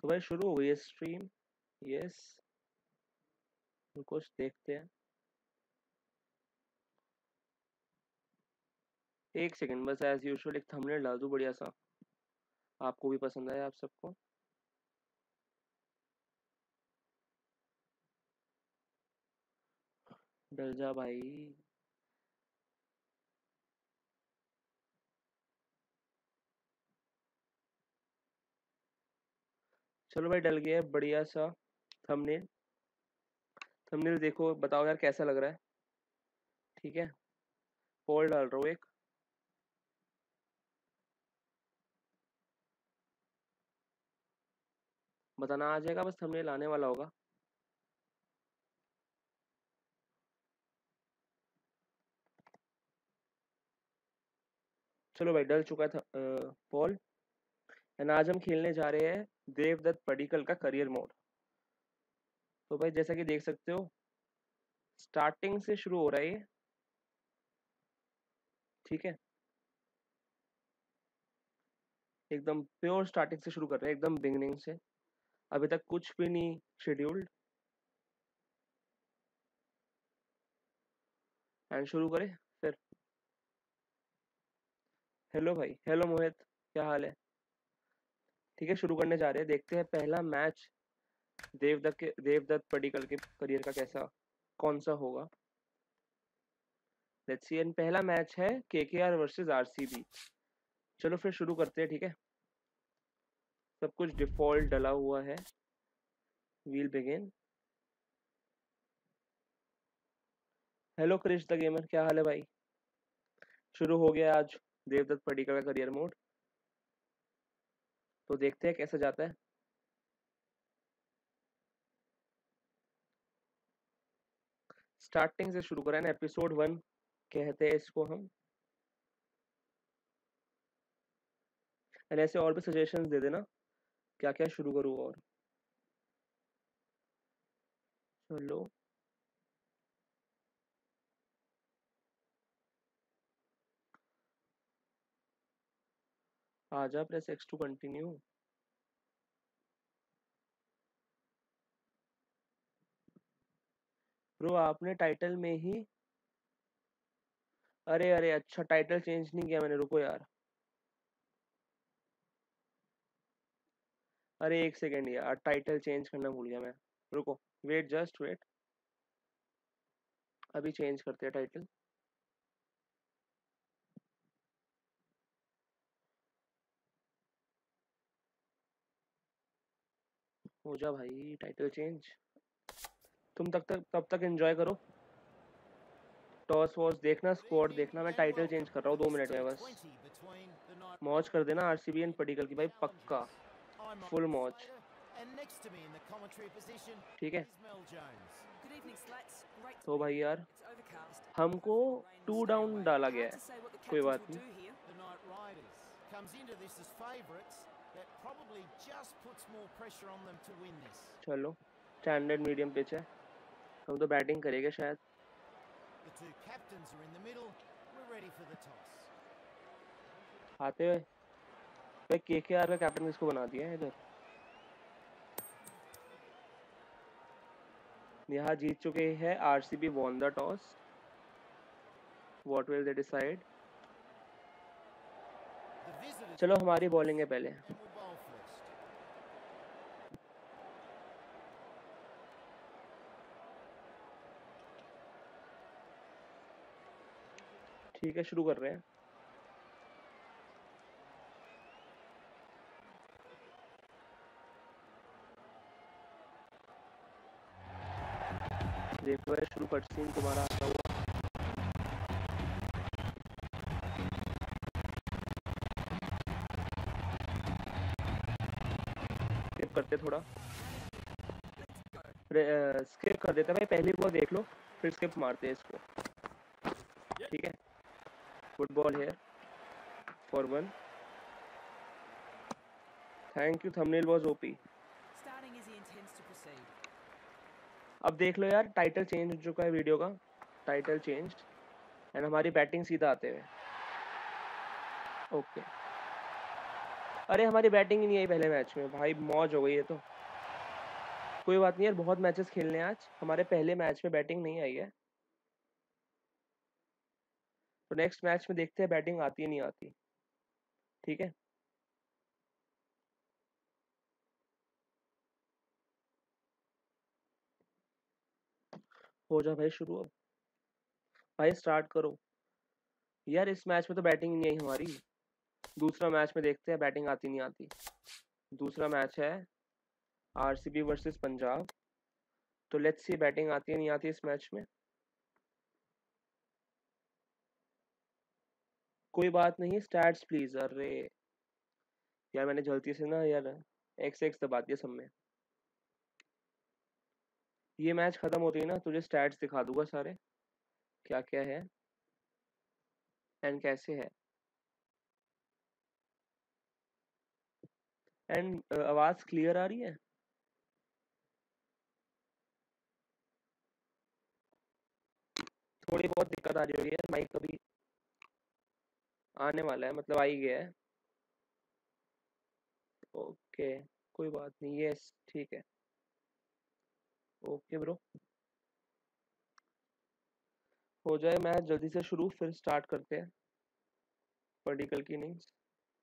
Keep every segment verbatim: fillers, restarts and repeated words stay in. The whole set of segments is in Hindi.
तो भाई शुरू हो गई है स्ट्रीम। यस, कुछ देखते हैं। एक सेकंड बस, एज यूजुअल एक थंबनेल डाल दूं बढ़िया सा, आपको भी पसंद आए आप सबको। डल जा भाई। चलो भाई, डल गया है बढ़िया सा थंबनेल। थंबनेल देखो, बताओ यार कैसा लग रहा है। ठीक है, पोल डाल रहा हूँ एक। बताना आ जाएगा, बस थंबनेल आने वाला होगा। चलो भाई, डल चुका था पोल। एंड आज हम खेलने जा रहे हैं देवदत्त पडिक्कल का करियर मोड। तो भाई जैसा कि देख सकते हो, स्टार्टिंग से शुरू हो रहा है ये। ठीक है, एकदम प्योर स्टार्टिंग से शुरू कर रहे हैं, एकदम बिगिनिंग से। अभी तक कुछ भी नहीं शेड्यूल्ड। एंड शुरू करें फिर। हेलो भाई, हेलो मोहित, क्या हाल है? ठीक है, शुरू करने जा रहे हैं। देखते हैं पहला मैच देवदत्त के देवदत्त पडिक्कल के करियर का कैसा, कौन सा होगा। Let's see. एंड पहला मैच है केकेआर वर्सेस आरसीबी। चलो फिर शुरू करते हैं। ठीक है, सब कुछ डिफॉल्ट डला हुआ है। We'll begin. Hello Krish the gamer, क्या हाल है भाई? शुरू हो गया आज देवदत्त पडिक्कल का करियर मोड। तो देखते हैं कैसे जाता है। स्टार्टिंग से शुरू करें ना, एपिसोड वन कहते हैं इसको हम। एंड ऐसे और भी सजेशंस दे देना क्या क्या शुरू करूँ और। चलो, आजा, press X to continue. Bro आपने टाइटल में ही, अरे अरे अच्छा, टाइटल चेंज नहीं किया मैंने, रुको यार। अरे एक सेकेंड यार, टाइटल चेंज करना भूल गया मैं। रुको, वेट, जस्ट वेट। अभी चेंज करते हैं टाइटल। हो जा भाई टाइटल चेंज। तुम तब तक तब तक एंजॉय करो। टॉस वॉस देखना, स्क्वाड देखना, मैं टाइटल चेंज कर रहा हूँ दो मिनट में बस। मौज कर देना आरसीबी एंड पडिक्कल की भाई, पक्का फुल मौज। ठीक है, तो भाई यार हमको टू डाउन डाला गया है, कोई बात नहीं। चलो, स्टैंडर्ड मीडियम पिच है, हम तो बैटिंग करेंगे शायद। आते हुए भाई, केकेआर का कैप्टन किसको बना दिया है इधर? यहाँ जीत चुके हैं RCB, won the toss. What will they decide? चलो हमारी बॉलिंग है पहले। ठीक है, शुरू कर रहे हैं। देखो है शुरू कट सीन तुम्हारा आता हुआ। स्किप करते थोड़ा, स्किप कर देते भाई, पहली बॉल देख लो फिर स्किप मारते हैं इसको। ठीक है, good ball here for one. Thank you, thumbnail was OP. अब देख लो यार, टाइटल चेंज हो चुका है वीडियो का, टाइटल चेंज। एंड हमारी बैटिंग सीधा आते हुए। ओके, अरे हमारी बैटिंग ही नहीं आई पहले मैच में भाई, मौज हो गई है तो। कोई बात नहीं यार, बहुत मैचेस खेलने हैं आज, हमारे पहले मैच में बैटिंग नहीं आई है, तो नेक्स्ट मैच में देखते हैं बैटिंग आती है नहीं आती। ठीक है, हो जा भाई शुरू अब। भाई स्टार्ट करो यार, इस मैच में तो बैटिंग नहीं आई हमारी, दूसरा मैच में देखते हैं बैटिंग आती नहीं आती। दूसरा मैच है आरसीबी वर्सेस पंजाब, तो लेट्स सी बैटिंग आती है नहीं आती इस मैच में। कोई बात नहीं, स्टैट्स प्लीज। अरे यार मैंने जल्दी से ना यार एक्स एक्स दबा दिया सब में। ये मैच खत्म होती है ना तुझे स्टैट्स दिखा दूंगा सारे, क्या क्या है एंड कैसे है। एंड आवाज क्लियर आ रही है? थोड़ी बहुत दिक्कत आ रही होगी यार, माइक अभी आने वाला है, मतलब आ ही गया है। ओके कोई बात नहीं, यस ठीक है। ओके ब्रो, हो जाए मैच जल्दी से शुरू, फिर स्टार्ट करते हैं पर्टिकल की इनिंग्स।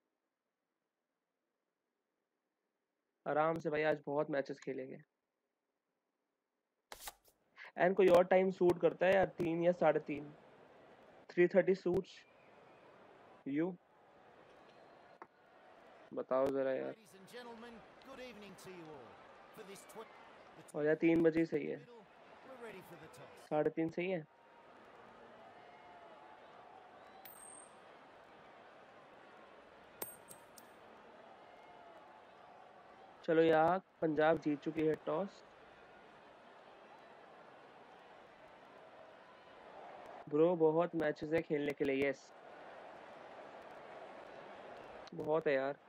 आराम से भाई, आज बहुत मैचेस खेलेंगे। एंड कोई और टाइम सूट करता है यार, तीन या साढ़े तीन? Three thirty suits you? बताओ जरा यार। और यार तीन बजे सही है, साढ़े तीन सही है। चलो यार, पंजाब जीत चुकी है टॉस। ब्रो बहुत मैचेस है खेलने के लिए, यस बहुत है यार।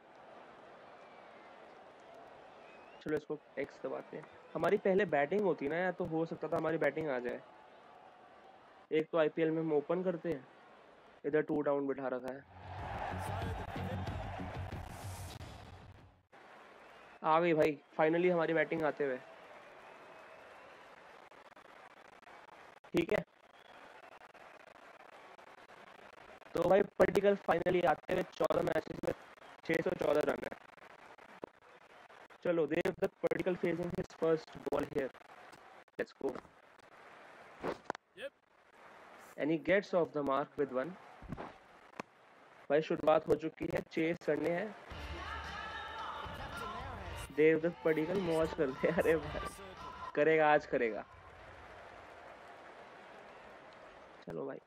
चलो इसको एक्स दबाते हैं। हमारी पहले बैटिंग होती ना यार, तो हो सकता था हमारी बैटिंग आ जाए। एक तो आईपीएल में हम ओपन करते हैं, इधर टू डाउन बिठा रखा है। आ गई भाई फाइनली हमारी बैटिंग आते हुए। ठीक है, तो भाई पर्टिकल फाइनली आते हुए चौदह मैचेस में छह सौ चौदह रन है। चलो Dev the particle facing his first ball here, let's go. And he gets off the mark with one. भाई शुरुआत हो चुकी है, चेस करने हैं। देवदत्त पडिक्कल मौज करते हैं। अरे भाई करेगा, आज करेगा। चलो भाई,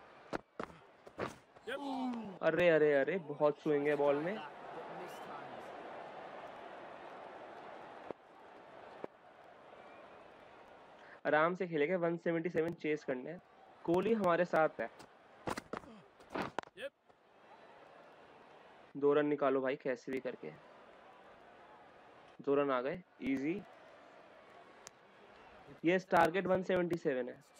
अरे अरे अरे बहुत स्विंग है बॉल में। आराम से खेलेंगे, एक सौ सतहत्तर चेस करने हैं। कोहली हमारे साथ है। दो रन निकालो भाई कैसे भी करके। दो रन आ गए, इजी। ये टारगेट एक सौ सतहत्तर है।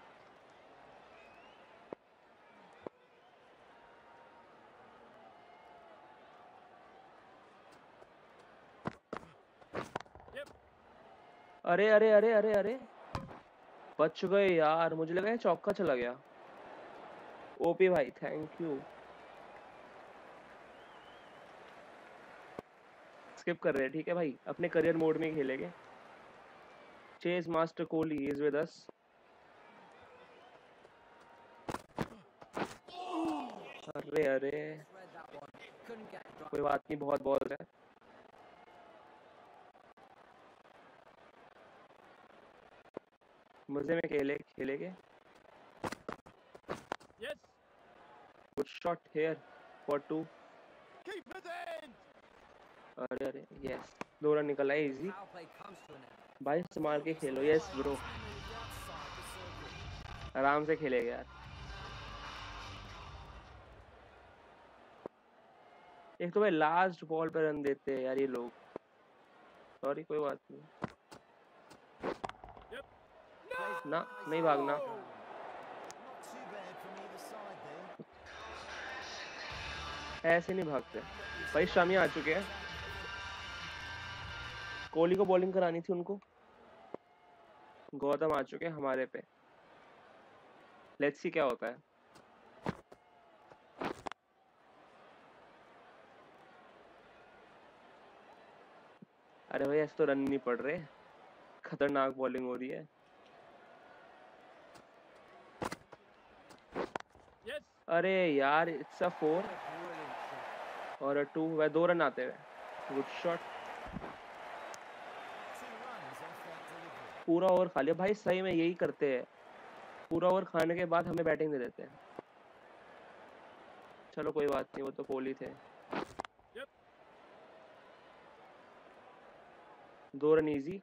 अरे अरे अरे अरे अरे बच गए यार, मुझे लगा चौका चला गया। ओपी भाई थैंक यू। स्किप कर रहे हैं, ठीक है भाई, अपने करियर मोड में खेलेंगे। Chase master Kohli is with us. अरे अरे कोई बात नहीं, बहुत बॉल है। मजे में खेले खेलेंगे। Good shot here for two. अरे अरे यस, दो रन निकला है, इजी। भाई संभाल के खेलो, यस ब्रो, आराम से खेलेगा यार। एक तो भाई लास्ट बॉल पे रन देते हैं यार ये लोग। सॉरी कोई बात नहीं। ना नहीं भागना। ऐसे नहीं भागते। भाई शामी आ चुके हैं, कोहली को बॉलिंग करानी थी उनको। गौतम आ चुके हैं हमारे पे, लेट्स सी क्या होता है। अरे भाई ऐसे तो रन नहीं पड़ रहे, खतरनाक बॉलिंग हो रही है। अरे यार इट्स अ फोर और अ टू, वह दो रन आते हुए। गुड शॉट, पूरा ओवर खा लिया भाई। सही में यही करते हैं, पूरा ओवर खाने के बाद हमें बैटिंग दे देते हैं। चलो कोई बात नहीं, वो तो कोहली थे। दो रन इजी।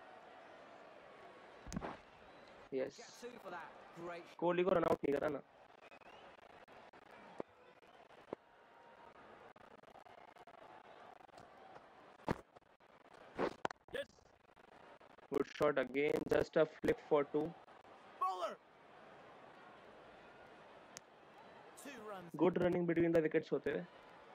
यस, कोहली को रन आउट नहीं करा ना। Good shot again, just a flick for two. Good running between the wickets होते हुए।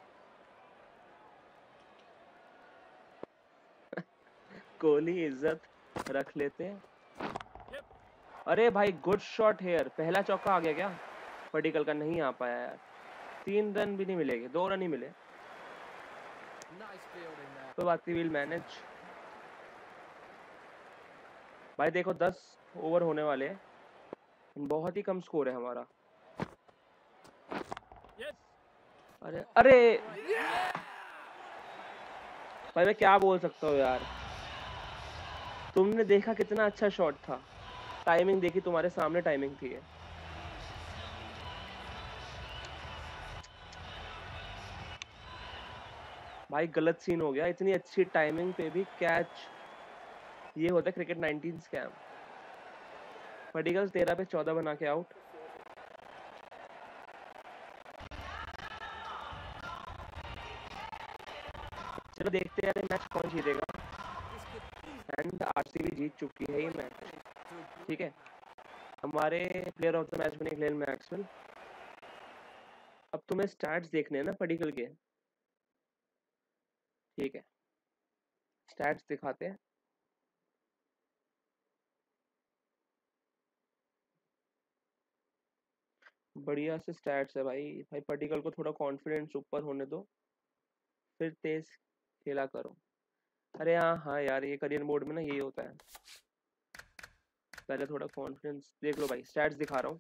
कोहली इज्जत रख लेते हैं। अरे भाई गुड शॉट हेयर, पहला चौका आ गया क्या? पडिक्कल का नहीं आ पाया यार, तीन रन भी नहीं मिलेंगे, दो रन ही मिले। कोई बात नहीं, विल मैनेज। भाई देखो दस ओवर होने वाले हैं, बहुत ही कम स्कोर है हमारा। अरे अरे भाई मैं क्या बोल सकता हूँ यार, तुमने देखा कितना अच्छा शॉट था, टाइमिंग देखी, तुम्हारे सामने टाइमिंग थी। भाई गलत सीन हो गया, इतनी अच्छी टाइमिंग पे भी कैच। ये होता है क्रिकेट नाइनटीन स्कैम। पडिक्कल तेरह पे चौदह बना के आउट। चलो देखते हैं मैच कौन जीतेगा। एंड आरसीबी जीत चुकी है ये मैच, ठीक है। हमारे प्लेयर ऑफ द मैच बने ग्लेन मैक्सवेल। अब तुम्हें स्टैट्स देखने हैं ना पडिक्कल के, ठीक है, स्टैट्स दिखाते हैं। बढ़िया से स्टैट्स है भाई। भाई पडिक्कल को थोड़ा कॉन्फिडेंस ऊपर होने दो, फिर तेज खेला करो। अरे हाँ हाँ यार, ये करियर मोड में ना यही होता है, पहले थोड़ा कॉन्फिडेंस देख लो भाई। स्टैट्स दिखा रहा हूँ,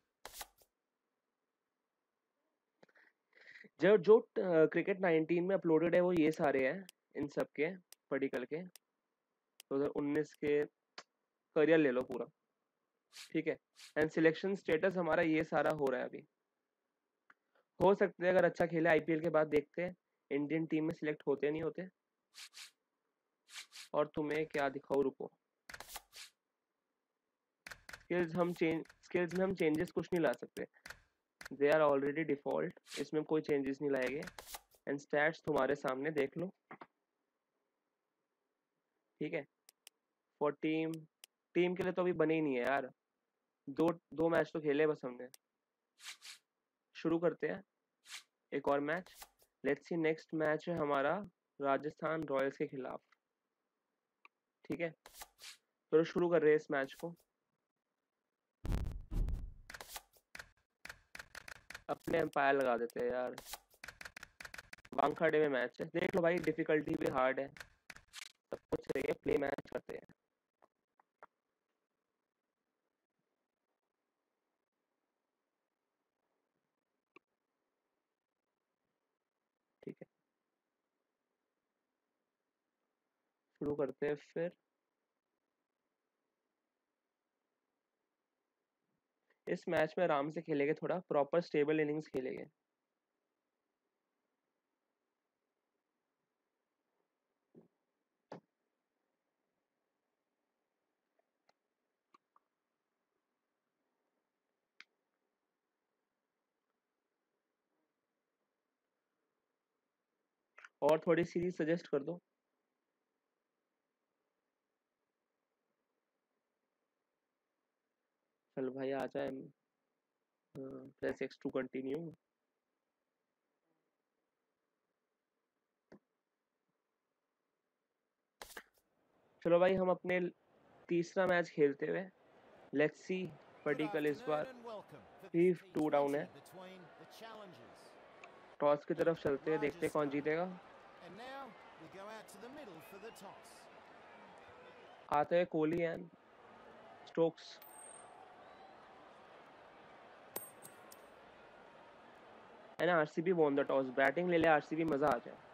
जो जो क्रिकेट नाइनटीन में अपलोडेड है वो ये सारे हैं, इन सब के, पडिक्कल के। दो हज़ार उन्नीस के करियर ले लो पूरा, ठीक है। एंड सिलेक्शन स्टेटस हमारा ये सारा हो रहा है अभी। हो सकता है अगर अच्छा खेले आईपीएल के बाद देखते हैं इंडियन टीम में सिलेक्ट होते नहीं होते। और तुम्हें क्या दिखाऊं, रुको। स्किल्स हम चेंज स्किल्स में हम चेंजेस कुछ नहीं ला सकते, दे आर ऑलरेडी डिफॉल्ट, इसमें कोई चेंजेस नहीं लाए गए। एंड स्टैट्स तुम्हारे सामने देख लो, ठीक है। फॉर टीम, टीम के लिए तो अभी बने ही नहीं है यार, दो दो मैच तो खेले बस हमने। शुरू करते हैं एक और match. Let's see, next match है हमारा राजस्थान रॉयल्स के खिलाफ, ठीक है। तो शुरू कर रहे हैं इस मैच को। अपने एम्पायर लगा देते हैं यार, वानखेड़े में मैच है, देख लो भाई, डिफिकल्टी भी हार्ड है, सब कुछ सही है, प्ले मैच करते हैं। ठीक है, शुरू करते हैं फिर। इस मैच में आराम से खेलेंगे, थोड़ा प्रॉपर स्टेबल इनिंग्स खेलेंगे। और थोड़ी सीरीज सजेस्ट कर दो। चल भाई आ जाए, प्रेस एक्स टू कंटिन्यू। चलो भाई हम अपने तीसरा मैच खेलते हुए, लेट्स सी पर्टिकल इस बार भी टू डाउन है। टॉस की तरफ चलते हैं, देखते हैं कौन जीतेगा। आते हैं Kohli and Stokes. And RCB won the toss, batting ले ले आरसीबी, मजा आ जाए।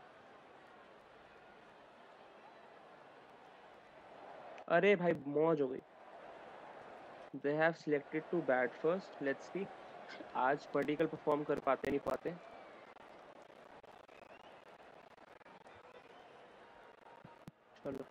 अरे भाई मौज हो गई। They have selected to bat first, let's see आज पर्टिकल परफॉर्म कर पाते नहीं पाते। चलो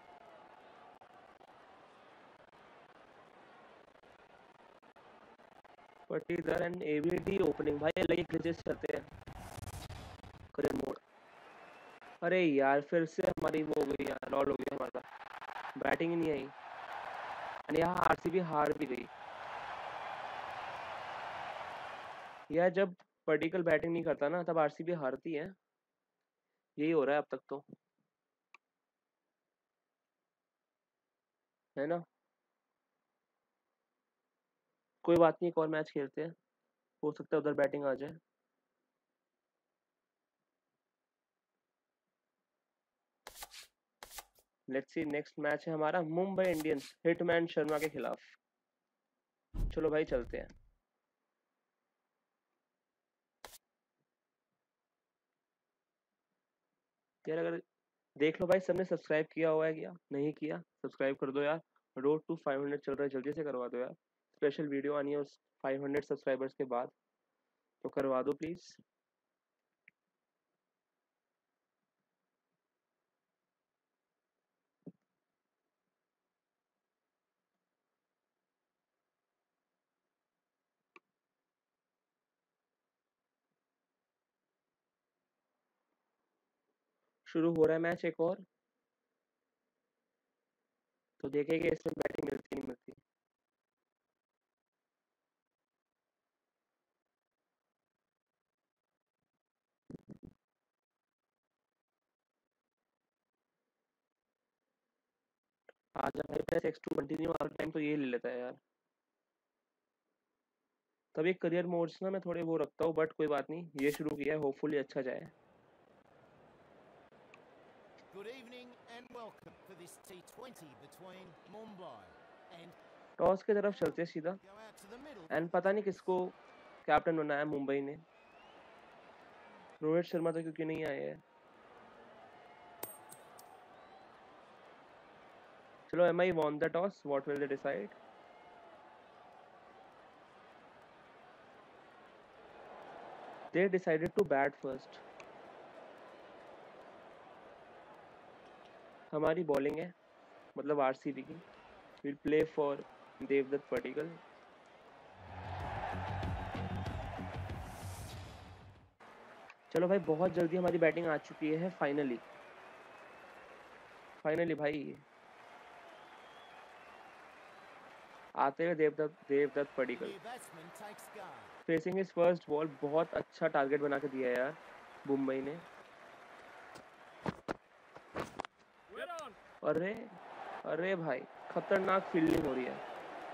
पटीदार एंड एबीडी ओपनिंग, भाई अलग ही ग्लिचेस चलते हैं। करियर मोड, अरे यार फिर से हमारी वो हो गई यार, लॉल हो गया हमारा, बैटिंग ही नहीं आई। और यहाँ आरसीबी हार भी गई यार। जब पर्टिकल बैटिंग नहीं करता ना तब आरसीबी हारती है, यही हो रहा है अब तक तो, है ना। कोई बात नहीं, एक और मैच खेलते हैं, हो सकता है उधर बैटिंग आ जाए। लेट्स सी नेक्स्ट मैच है हमारा मुंबई इंडियंस हिटमैन शर्मा के खिलाफ। चलो भाई चलते हैं। यार अगर देख लो भाई सबने सब्सक्राइब किया हुआ है, क्या नहीं किया सब्सक्राइब कर दो यार। रोड टू फाइव हंड्रेड चल रहा है, जल्दी से करवा दो यार। स्पेशल वीडियो आनी है उस फाइव हंड्रेड सब्सक्राइबर्स के बाद, तो करवा दो प्लीज। शुरू हो रहा है मैच एक और, तो देखेंगे इसमें बैटिंग मिलती नहीं मिलती। आज हमारे पास x to continue all time, तो ये ले लेता है यार। तभी करियर मोड्स ना मैं थोड़े वो रखता हूँ, बट कोई बात नहीं, ये शुरू किया है, होपफुली अच्छा जाए। टॉस की तरफ चलते सीधा, एंड पता नहीं किसको कैप्टन बनाया मुंबई ने। रोहित शर्मा तो क्योंकि नहीं आए हैं। चलो M I won the toss, what will they decide. They decided to bat first. हमारी बॉलिंग है, मतलब आरसीबी की। Will play for Devdutt Padikkal. चलो भाई बहुत जल्दी हमारी बैटिंग आ चुकी है, फाइनली फाइनली भाई आते हुए Devdutt Devdutt Padikkal facing is first ball. बहुत अच्छा टारगेट बना के दिया है यार मुंबई ने। अरे अरे भाई खतरनाक फील्डिंग हो रही है।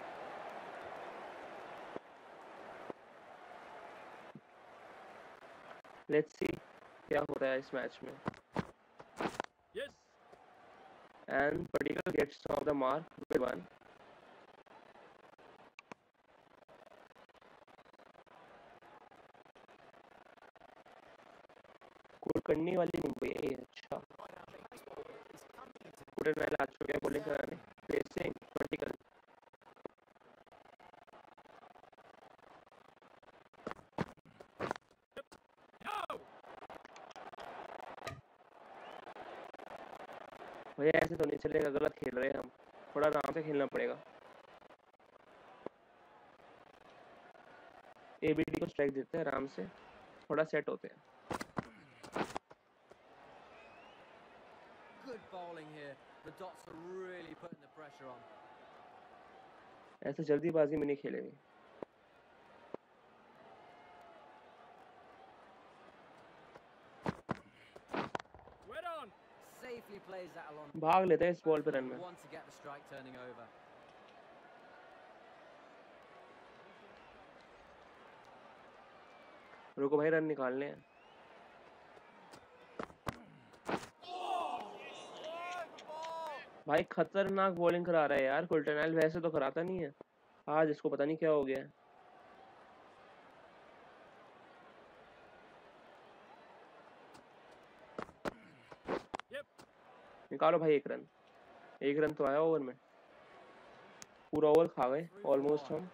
लेट्स सी क्या हो रहा है इस मैच में। And Padikkal gets off the mark with one. Kulkarni वाली मुंबई है ये, अच्छा। पूरे मैच आ चुके हैं बॉलिंग कराने, फेसिंग पडिक्कल। भैया ऐसे तो नहीं चलेगा, गलत खेल रहे हैं हम, थोड़ा आराम से खेलना पड़ेगा। एबीडी को स्ट्राइक देते हैं आराम से, थोड़ा सेट होते हैं। ऐसे जल्दीबाजी में नहीं खेलेंगे। भाग लेते हैं इस बॉल पे रन में। रुको भाई, रन निकालने हैं। भाई खतरनाक बॉलिंग करा रहा है यार कुल्टरनैल, वैसे तो कराता नहीं है, आज इसको पता नहीं क्या हो गया है। निकालो भाई एक रन, एक रन तो आया ओवर में, पूरा ओवर खा गए ऑलमोस्ट हम।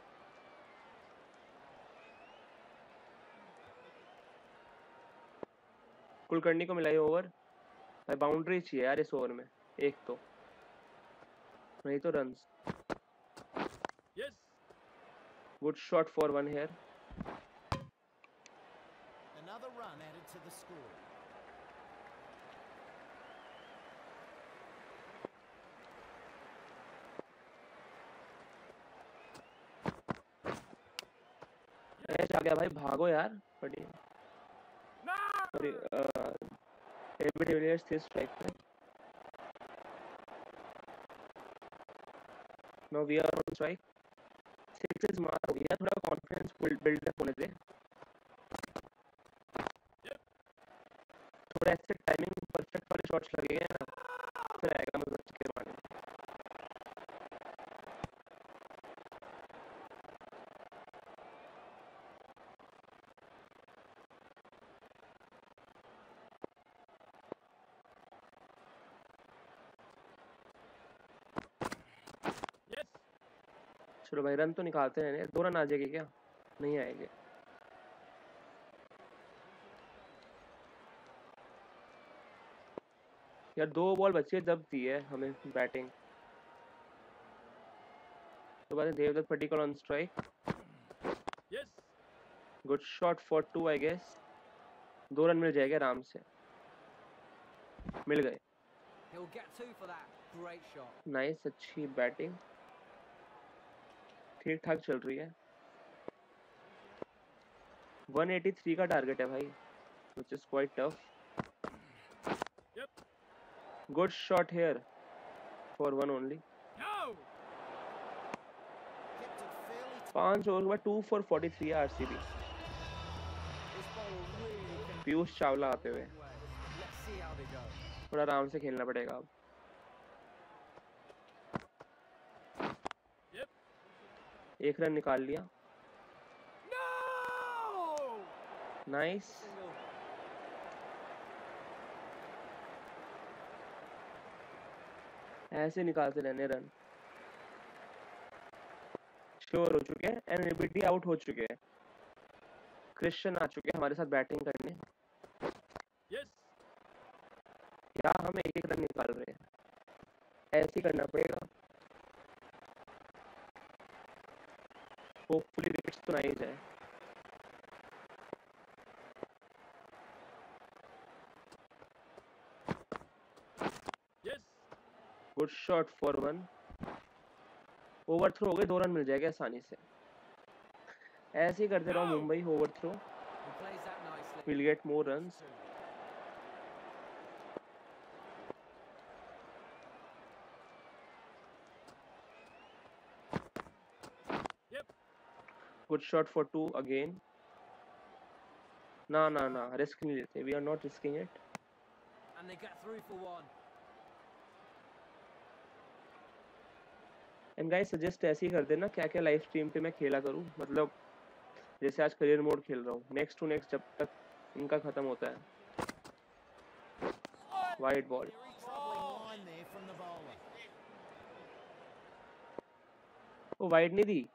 कुलकर्णी को मिलाई ओवर भाई, बाउंड्री चाहिए यार इस ओवर में एक तो, नहीं तो runs. Good shot for one here. Another run added to the score. ऐश आ गया भाई, भागो यार। बढ़िया। सॉरी, एबी डिविलियर्स थे स्ट्राइक पे। Now we are on strike. Sixes मार हो गया, थोड़ा कॉन्फिडेंस बिल्ड अप होने दे। थोड़ा ऐसे टाइमिंग परफेक्ट वाले शॉट्स लगेंगे ना, फिर आएगा मजा के मारने। चलो भाई रन तो निकालते हैं। दो रन आ जाएगी क्या? नहीं आएंगे। यार दो बॉल बची है, जब दी है हमें बैटिंग। तो बाद Devdutt Padikkal on strike. Good shot for two I guess. दो रन मिल जाएंगे आराम से, मिल गए। नाइस, अच्छी बैटिंग, ठीक ठाक चल रही है। वन एटी थ्री का टारगेट है भाई, which is quite tough. Good shot here for one only. पांच ओवर के बाद टू फॉर फोर्टी थ्री है आरसीबी। पीयूष चावला आते हुए, थोड़ा आराम से खेलना पड़ेगा अब। एक रन निकाल लिया, नाइस। ऐसे निकालते रहने रन। श्योर हो चुके हैं, एनबीडी आउट हो चुके हैं। क्रिश्चियन आ चुके हैं हमारे साथ बैटिंग करने। या हम एक एक रन निकाल रहे हैं, ऐसे ही करना पड़ेगा। होपफुली विकेट्स तो नहीं जाए। Good shot for one. Over throw हो गए, दो रन मिल जाएगा आसानी से। ऐसे ही करते रहो Mumbai, over throw will get more runs. Good shot for two again. ना ना ना, रिस्क नहीं लेते, we are not risking it. And guys suggest ऐसे ही कर देना क्या क्या लाइव स्ट्रीम पे मैं खेला करूं, मतलब जैसे आज करियर मोड खेल रहा हूँ, नेक्स्ट टू नेक्स्ट जब तक इनका खत्म होता है। वाइड बॉल, वो वाइड नहीं दी।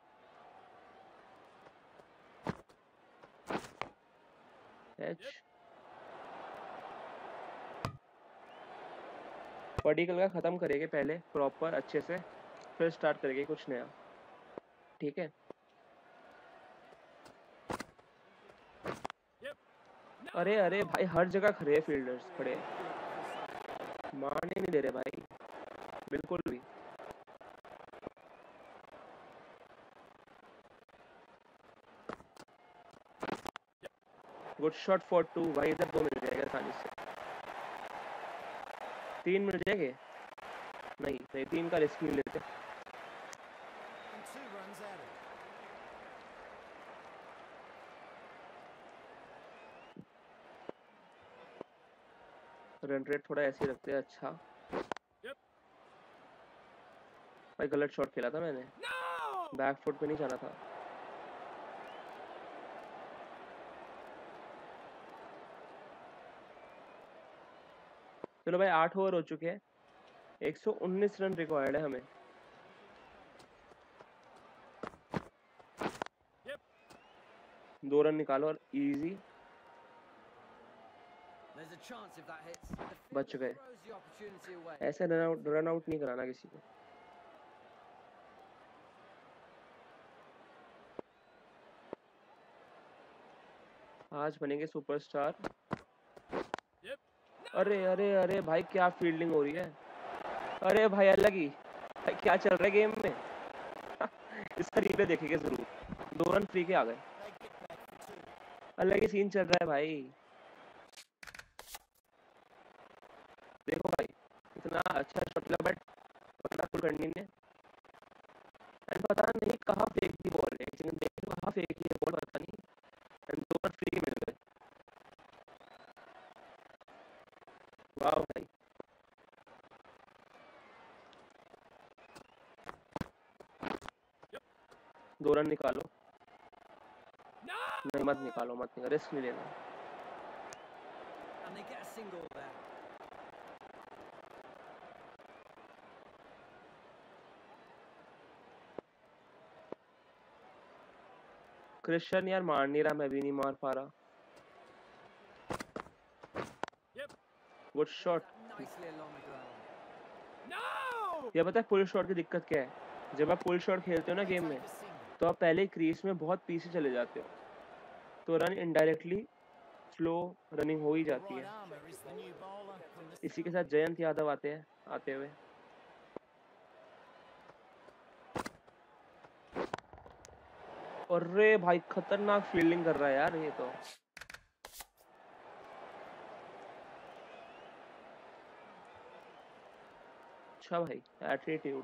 पट्टिकल का खत्म करेंगे पहले प्रॉपर अच्छे से, फिर स्टार्ट करेंगे कुछ नया, ठीक है? अरे अरे भाई, हर जगह खड़े हैं फील्डर्स, खड़े मारने नहीं दे रहे भाई बिल्कुल भी। गुड शॉट फॉर टू भाई, इधर दो मिल जाएगा आसानी से। तीन मिल जाएंगे? नहीं नहीं, तीन का रिस्क नहीं लेते। And two runs added. Run rate थोड़ा ऐसे ही रखते हैं। अच्छा भाई, गलत शॉट खेला था मैंने, बैक फुट पे नहीं जाना था। चलो भाई, आठ ओवर हो चुके हैं, एक सौ उन्नीस रन रिक्वायर्ड है हमें। दो रन निकालो और easy. There's a chance if that hits. The बच fielder गए। throws the opportunity away. ऐसे रन आउट रन आउट नहीं कराना किसी को। आज बनेंगे सुपरस्टार। अरे अरे अरे भाई, क्या फील्डिंग हो रही है। अरे भाई अलग ही भाई, क्या चल रहा है गेम में। इसका रिप्ले देखेंगे जरूर। दो रन फ्री के आ गए। अलग ही सीन चल रहा है भाई। देखो भाई, इतना अच्छा शॉट लगा बट बंदा फुल करनी ने एंड पता नहीं कहाँ फेंक दी बॉल। एक सेकंड देख, कहाँ फेंकी है बॉल पता नहीं, एंड दो रन फ्री मिल गए। वाह भाई, दो रन निकालो। नहीं मत निकालो, मत निकालो, रिस्क नहीं लेना। And they get a single there. Christian यार मार नहीं रहा, मैं भी नहीं मार पा रहा। Good shot. Nicely along the ground. ये पता है पुल शॉट की दिक्कत क्या है? जब आप पुल शॉट खेलते हो ना गेम में, तो आप पहले क्रीज में बहुत पीछे चले जाते हो, तो रन इनडायरेक्टली स्लो रनिंग हो ही The जाती right है। armour is the new bowler from the इसी के साथ जयंत यादव आते हैं आते हुए। अरे भाई, खतरनाक फील्डिंग कर रहा है यार ये तो। अच्छा भाई, attitude.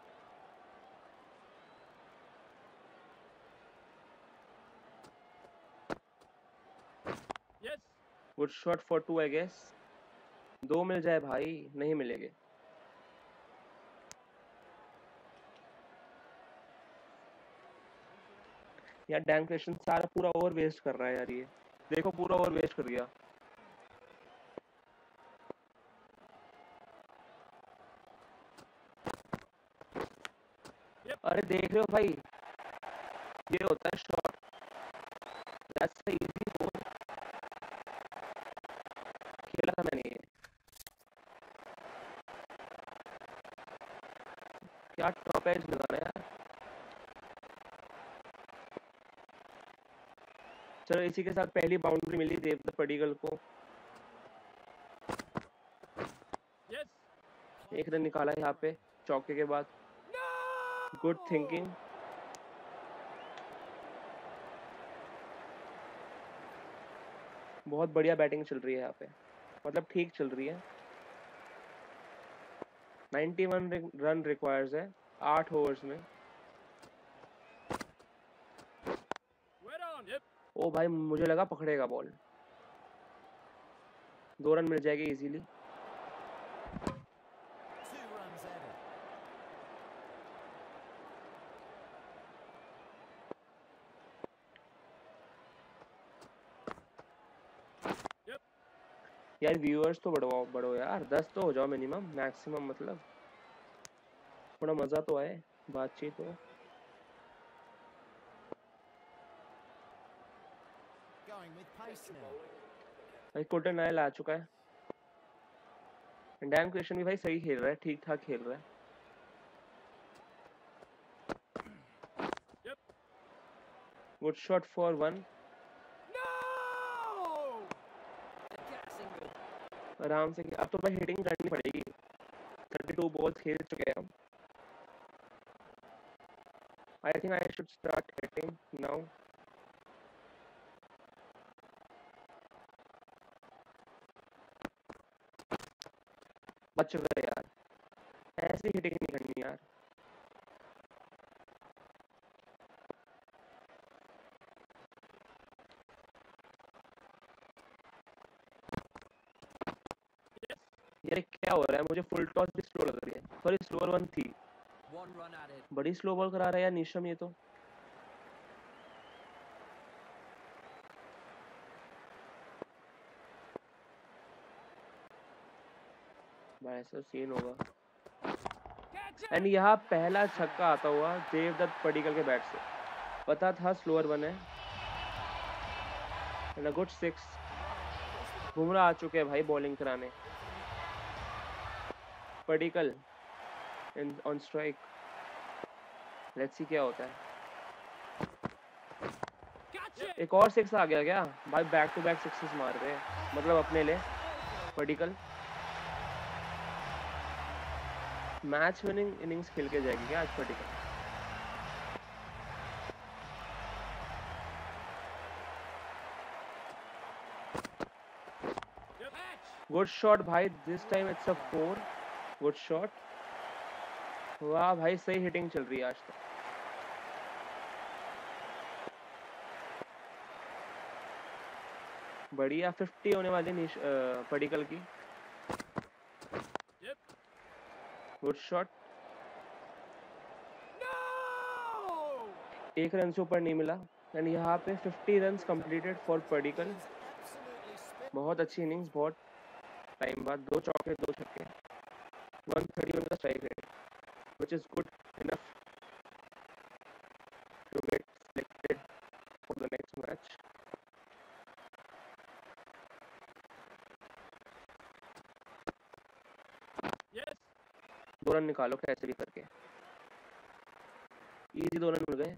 Good shot for two I guess. दो मिल जाए भाई, नहीं मिलेंगे। यार डैंग क्रिश्चियन सारा पूरा ओवर वेस्ट कर रहा है यार ये। देखो पूरा ओवर वेस्ट कर दिया। अरे देख रहे हो भाई, ये होता है shot. That's the easy four. खेला था मैंने ये। क्या टॉप एज लगाना यार। चलो इसी के साथ पहली बाउंड्री मिली देवदत्त पडिक्कल को। एक रन निकाला यहाँ पे चौके के बाद। Good thinking. बहुत बढ़िया बैटिंग चल रही है यहाँ पे, मतलब ठीक चल रही है। इक्यानवे रन रिक्वायर्स है आठ ओवर्स में। ओ भाई, मुझे लगा पकड़ेगा बॉल। दो रन मिल जाएंगे इजीली। two runs added. यार व्यूअर्स तो बढ़वाओ बढ़ो यार, दस तो हो जाओ मिनिमम, मैक्सिमम मतलब थोड़ा मजा तो आए बातचीत हो। Going with pace now. भाई कोटन नायल आ चुका है। डैम क्रिश्चियन भी भाई सही खेल रहा है, ठीक ठाक खेल रहा है। Good shot for one. They get a single. आराम से। अब तो भाई हिटिंग करनी पड़ेगी। बत्तीस बॉल्स खेल चुके हैं हम। I think I should start hitting now. बच गए यार, ऐसी हिटिंग नहीं करनी यार। यार क्या हो रहा है, मुझे फुल टॉस भी स्लो लग रही है। सॉरी स्लोअर वन थी, One run added. बड़ी स्लो बॉल करा रहा है यार नीशम ये तो। भाई ऐसा सीन होगा। एंड यहाँ पहला छक्का आता हुआ देवदत्त पडिक्कल के बैट से, पता था स्लोअर वन है। And a good six. Bumrah आ चुके हैं भाई बॉलिंग कराने। Padikkal in on strike, let's see क्या होता है। एक और सिक्स आ गया क्या भाई, बैक टू बैक सिक्सेस मार रहे हैं, मतलब अपने लिए पडिक्कल। मैच विनिंग इनिंग्स खेल के जाएगी क्या आज पडिक्कल? गुड शॉट भाई, this time it's a four. Good shot, वाह भाई सही हिटिंग चल रही है आज तक। बढ़िया, फिफ्टी होने वाली निश पडिक्कल की। गुड शॉट, एक रन से ऊपर नहीं मिला। एंड यहाँ पे fifty runs completed for Padikkal. Absolutely spit. बहुत अच्छी इनिंग्स, बहुत टाइम बाद, दो चौके दो छक्के, वन थर्टी वन का strike rate, which is good enough to get selected for the next match. दो रन निकालो कैसे भी करके, इजी दो रन मिल गए।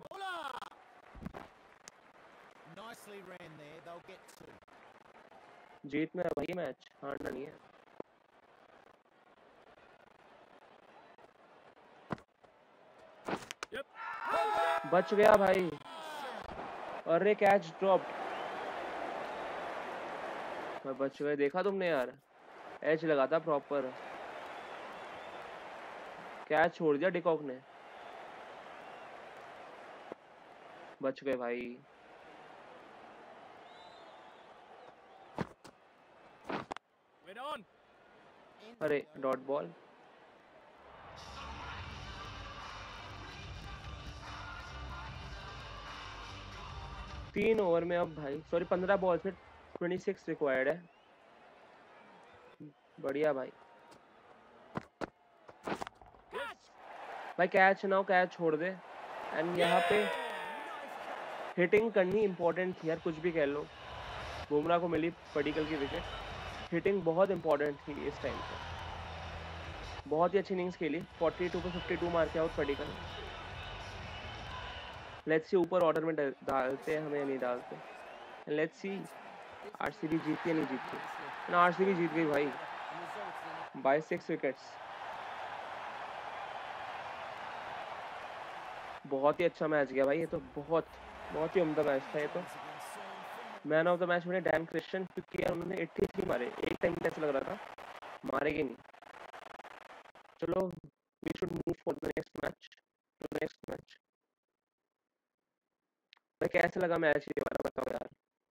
Nicely ran there. They'll get two. जीतना है भाई मैच, हारना नहीं है। बच गया भाई, अरे कैच ड्रॉप्ड। बच गए, देखा तुमने यार, एज लगा था प्रॉपर, कैच छोड़ दिया डिकॉक ने। बच गए भाई। अरे डॉट बॉल। तीन ओवर में अब भाई, सॉरी पंद्रह बॉल से ट्वेंटी सिक्स रिक्वायर्ड है। बढ़िया भाई। भाई कैच ना हो, कैच छोड़ दे। एंड यहाँ पे हिटिंग करनी इंपॉर्टेंट थी यार, कुछ भी कह लो। बुमराह को मिली पडिक्कल की विकेट, हिटिंग बहुत इंपॉर्टेंट थी इस टाइम पे। बहुत ही अच्छी इनिंग्स खेली, फोर्टी टू पे फिफ्टी टू मार के आउट पडिक्कल। लेट्स सी ऊपर ऑर्डर में डालते हैं हमें या नहीं डालते। लेट्स सी आरसीबी जीती या नहीं जीती। ना आरसीबी जीत गई भाई, बाय सिक्स विकेट्स। बहुत ही अच्छा मैच गया भाई ये तो, बहुत बहुत ही उम्दा मैच था ये तो। मैन ऑफ द मैच मैंने डैन क्रिश्चियन, क्योंकि यार उन्होंने तिरासी मारे, एक टाइम ऐसा लग रहा था मारेंगे नहीं। चलो we should move for the next match, the next match. भाई कैसे लगा मैच ये वाला, बताओ यार।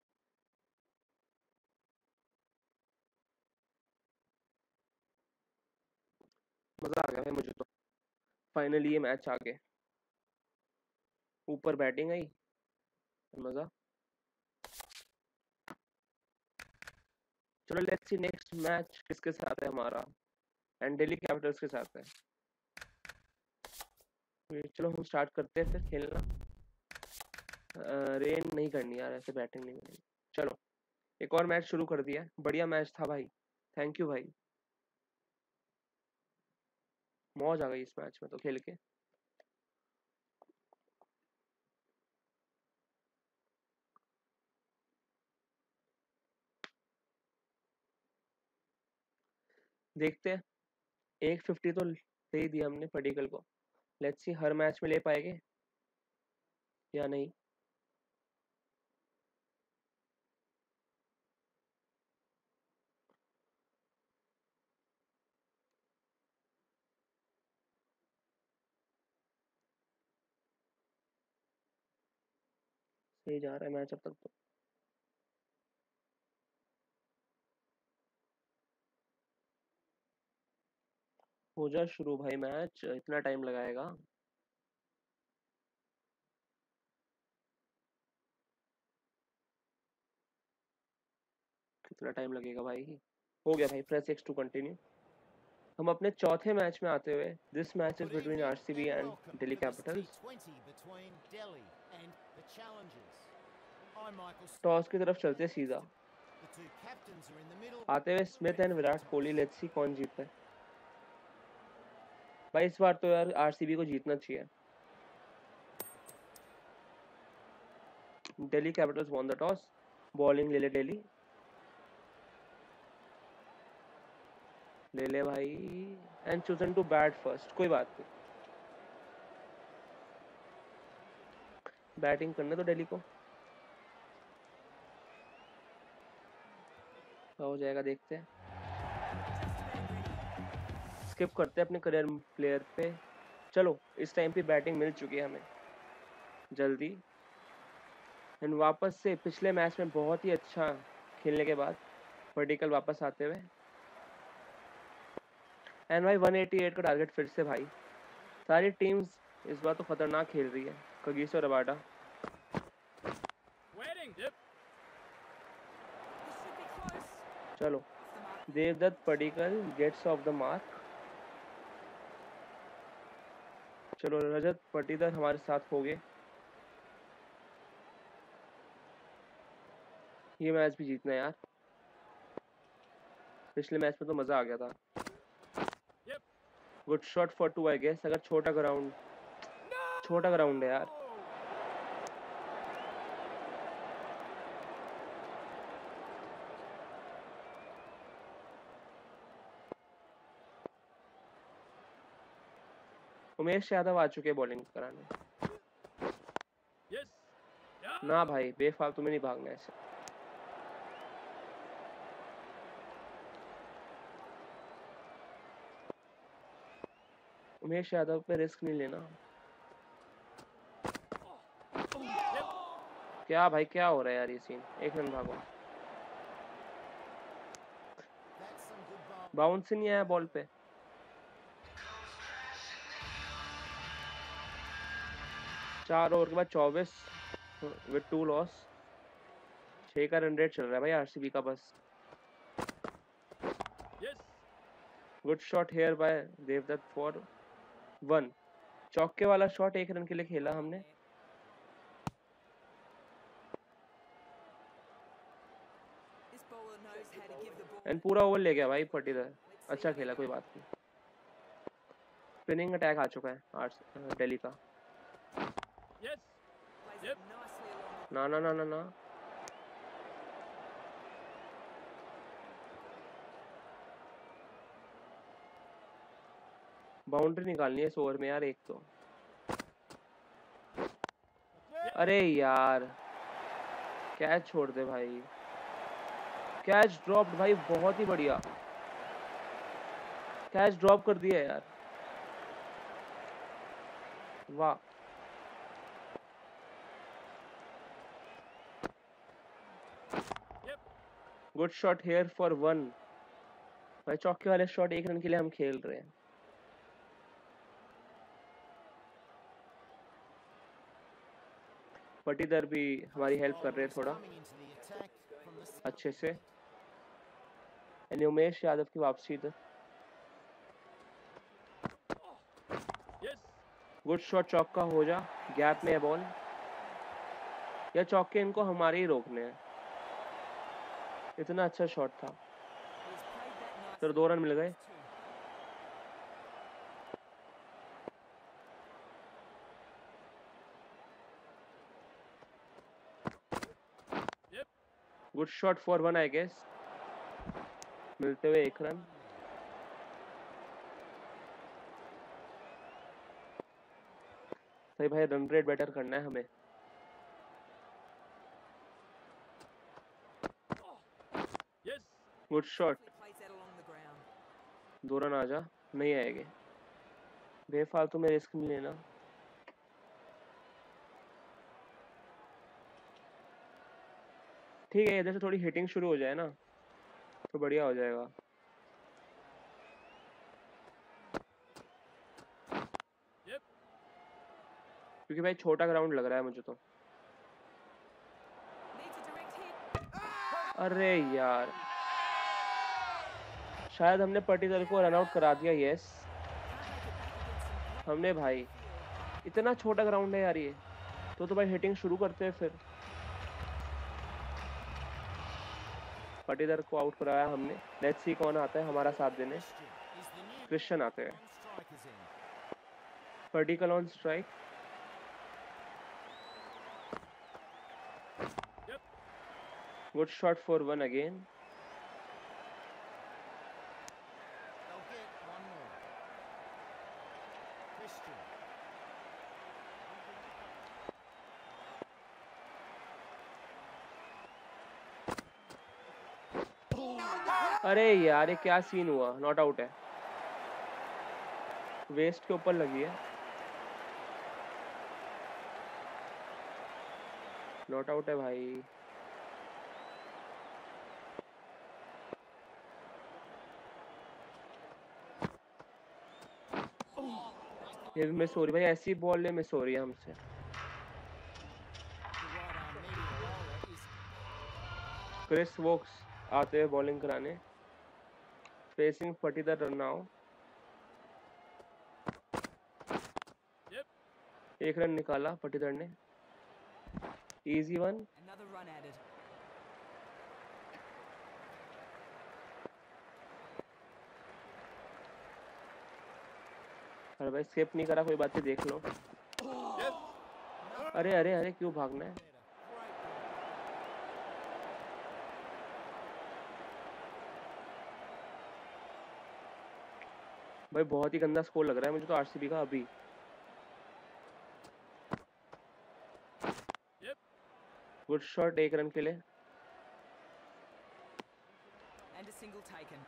मजा आ गया भाई मुझे तो, फाइनली ये मैच आ गए। ऊपर बैटिंग आई, मजा। चलो लेट्स सी नेक्स्ट मैच किसके साथ है हमारा, एंड दिल्ली कैपिटल्स के साथ है। चलो हम स्टार्ट करते हैं फिर खेलना। रेन नहीं करनी यार, ऐसे बैटिंग नहीं करनी। चलो एक और मैच शुरू कर दिया, बढ़िया मैच था भाई, थैंक यू भाई। मौज आ गई इस मैच में तो खेल के। देखते हैं, एक फिफ्टी तो दे ही दिया हमने पडिक्कल को। लेट्स सी हर मैच में ले पाएंगे या नहीं। यही जा रहा है मैच अब तक तो। हो जा शुरू भाई मैच, इतना टाइम लगाएगा? कितना टाइम लगेगा भाई? हो गया भाई, प्रेस एक्स टू कंटिन्यू। हम अपने चौथे मैच में आते हुए, this match is Good between evening RCB and and welcome Delhi to this Capitals. T twenty between Delhi and the Challengers. I'm Michael Smith. Toss की तरफ चलते सीधा। The two captains are in the middle. आते हुए Smith and Virat Kohli, let's see कौन जीतता है। भाई इस बार तो यार आरसीबी को जीतना चाहिए। Delhi Capitals won the toss, bowling ले ले दिल्ली, ले ले भाई, and chosen to bat first. कोई बात नहीं, बैटिंग करने तो दिल्ली को। क्या हो जाएगा देखते हैं। स्किप करते हैं अपने करियर प्लेयर पे। चलो इस टाइम पे बैटिंग मिल चुकी है हमें जल्दी। एंड वापस से पिछले मैच में बहुत ही अच्छा खेलने के बाद वर्टिकल वापस आते हुए, एंड भाई वन एटी एट का टारगेट फिर से भाई। सारी टीम्स इस बार तो खतरनाक खेल रही है। कगिसो रबाडा, चलो Devdutt Padikkal gets off the mark. चलो रजत पाटीदार हमारे साथ हो गए। ये मैच भी जीतना है यार, पिछले मैच में तो मजा आ गया था। Good shot for two I guess, अगर छोटा ग्राउंड, छोटा ग्राउंड है यार। उमेश यादव आ चुके बॉलिंग कराने। ना भाई बेफालतू में नहीं भागना ऐसे। उमेश यादव पे रिस्क नहीं लेना। क्या भाई क्या हो रहा है यार ये सीन। एक रन भागो, That's some good ball. Bounce ही नहीं आया बॉल पे। चार ओवर के बाद चौबीस विद टू लॉस, छह का रन रेट चल रहा है भाई आरसीबी का बस। Good shot here by Devdutt for one. चौके वाला शॉट एक रन के लिए खेला हमने। This bowler knows how to give the ball. And पूरा ओवर ले गया भाई पाटीदार। अच्छा खेला, कोई बात नहीं। स्पिनिंग अटैक आ चुका है आर्स दिल्ली का। Plays it nicely along ना ना ना ना ना, बाउंड्री निकालनी है इस ओवर में यार एक तो। अरे यार कैच छोड़ दे भाई, कैच ड्रॉप्ड भाई, बहुत ही बढ़िया कैच ड्रॉप कर दिया यार, वाह। Good shot here for one. भाई चौके वाले शॉट एक रन के लिए हम खेल रहे हैं। पाटीदार भी हमारी हेल्प कर रहे हैं थोड़ा Coming into the attack from the अच्छे से। एंड उमेश यादव की वापसी इधर। गुड शॉट, चौका हो जा, गैप में है बॉल। या चौके इनको हमारे ही रोकने हैं, इतना अच्छा शॉट था। He's played that nicely. तो दो रन मिल गए। Two. Good shot for one I guess, मिलते हुए एक रन। सही भाई, रन रेट बेटर करना है हमें। Good shot, Definitely plays that along the ground. दो रन आ जा, नहीं आएंगे। बेफालतू में रिस्क नहीं लेना। ठीक है, इधर से थोड़ी हिटिंग शुरू हो जाए ना तो बढ़िया हो जाएगा। क्योंकि भाई छोटा ग्राउंड लग रहा है मुझे तो। अरे यार, शायद हमने पर्टिकुलर को रन आउट करा दिया। यस हमने भाई, इतना छोटा ग्राउंड है यार ये, तो तो भाई हिटिंग शुरू करते हैं फिर। पटीदार को आउट कराया हमने। लेट्स सी कौन आता है हमारा साथ देने। क्रिश्चियन आते हैं। Padikkal on strike. Good shot for one again. They'll get one more. Christian. अरे यार ये क्या सीन हुआ, नॉट आउट है। वेस्ट के ऊपर लगी है, नॉट आउट है भाई। ये भी मिस हो रही भाई, ऐसी बॉल ने मिस हो रही है हमसे। The right arm medium bowler is Chris Woakes आते हैं बॉलिंग कराने। फेसिंग पटीदार रन नाउ। एक रन निकाला पटीदार ने। Easy one. Another run added. अरे भाई स्किप नहीं करा, कोई बात नहीं, देख लो। अरे अरे अरे क्यों भागना है। better. Great ball. भाई बहुत ही गंदा स्कोर लग रहा है मुझे तो आरसीबी का अभी। गुड शॉट एक रन के लिए। And a single taken.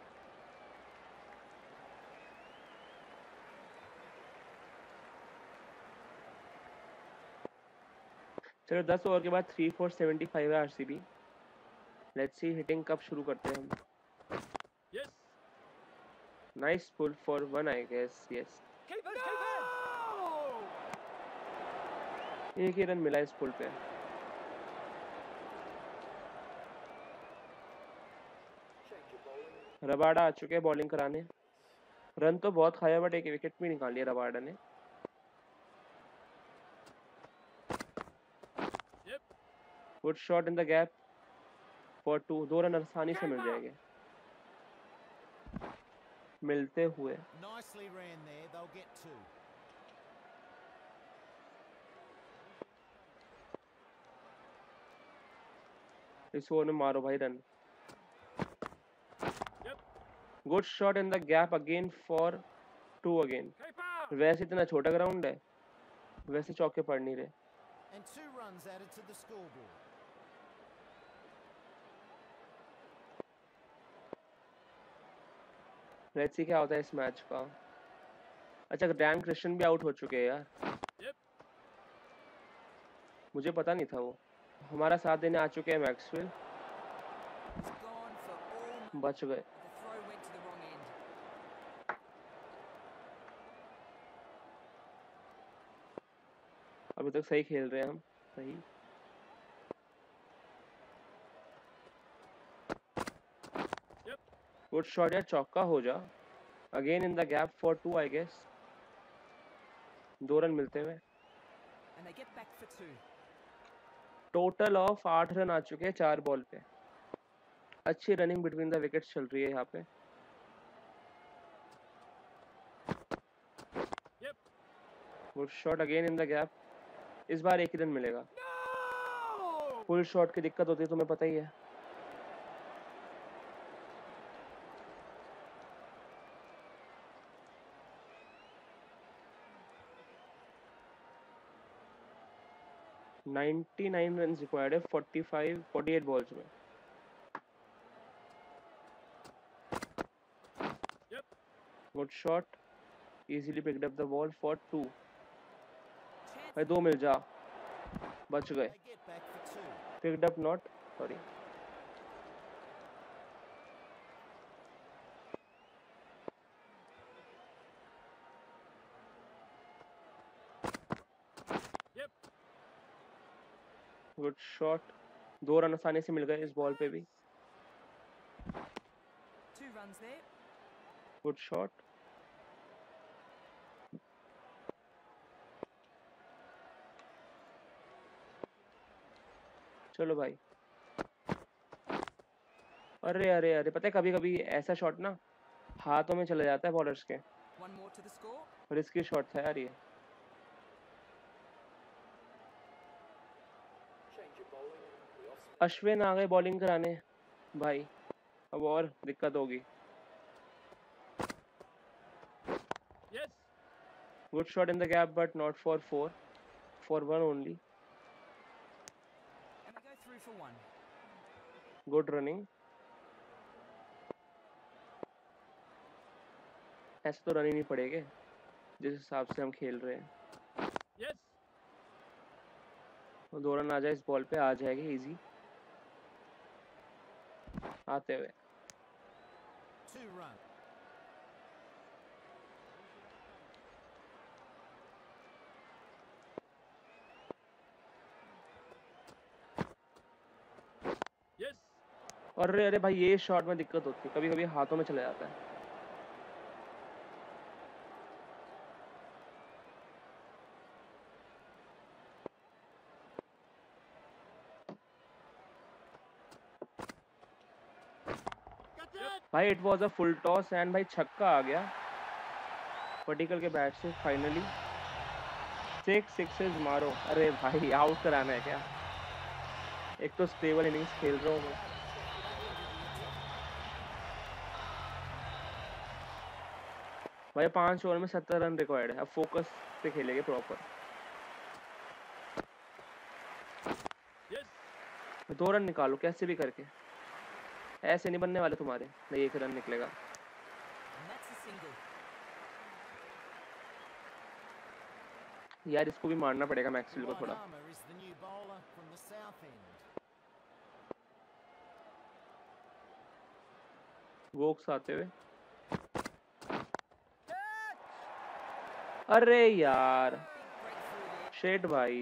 चलो दस ओवर के बाद थ्री फोर सेवेंटी फाइव है आरसीबी। लेट्स सी हिटिंग कब शुरू करते हैं हम। Nice pull for one I guess. Yes एक ही रन मिला इस पुल पे। रबाडा आ चुके हैं बॉलिंग कराने। रन तो बहुत खाया बट एक विकेट भी निकाल लिया रबाडा ने। Good shot in the gap for two. दो रन आसानी से मिल जाएंगे। मिलते हुए Nicely ran there. They'll get two. इस ओवर में मारो भाई run. Good shot in the gap again for two again. वैसे इतना छोटा ग्राउंड है, वैसे चौके पड़ नहीं रहे। And two runs added to the scoreboard. Let's see क्या होता है इस मैच का। अच्छा डैन क्रिश्चियन भी आउट हो चुके हैं यार। मुझे पता नहीं था वो। हमारा साथ देने आ चुके हैं Maxwell. He's gone for all. बच गए। The throw went to the wrong end. अभी तक सही खेल रहे हैं हम। सही। गुड शॉट यार, चौका हो जा। Again in the gap for two I guess. दो रन मिलते हुए। And they get back for two. Total of आठ रन आ चुके हैं चार बॉल पे। अच्छी रनिंग बिटवीन द विकेट्स चल रही है यहाँ पे। Good shot again in the gap. इस बार एक ही रन मिलेगा। फुल शॉट की दिक्कत होती है तुम्हें पता ही है। नाइंटी नाइन रन रिक्वायर्ड है forty five forty eight balls में। Good shot easily picked up the ball for two. भाई दो मिल जा। बच गए। They get back for two. Picked up not. Sorry. Good shot, दो रन आसानी से मिल गए इस बॉल पे भी। Two runs there. Good shot, चलो भाई। अरे अरे अरे, पता है कभी कभी ऐसा शॉट ना हाथों में चला जाता है बॉलर्स के। One more to the score. Risky shot था यार ये। अश्विन आ गए बॉलिंग कराने भाई, अब और दिक्कत होगी। Good shot in the gap but not for four, for one only. And they go through for one. Good running. ऐसे तो रन ही नहीं पड़ेगे जिस हिसाब से हम खेल रहे हैं। दो रन आ जाए इस बॉल पे, आ जाएगी इजी आते हुए। Two run. अरे अरे भाई, ये शॉट में दिक्कत होती है, कभी कभी हाथों में चला जाता है। भाई it was a full toss and भाई छक्का आ गया पटिकल के बैट से फाइनली। सिक्स सिक्सेस मारो। अरे भाई आउट कराना है क्या? एक तो स्टेबल इनिंग्स खेल रहा हूँ मैं। भाई पांच ओवर में सत्तर रन रिक्वायर्ड है, अब फोकस से खेलेंगे प्रॉपर। दो रन निकालो कैसे भी करके, ऐसे नहीं बनने वाले तुम्हारे, नहीं एक रन निकलेगा। And that's a single. यार इसको भी मारना पड़ेगा मैक्सवेल को White थोड़ा। Armour is the new bowler from the south end. Woakes आते हुए। अरे यार शेट भाई,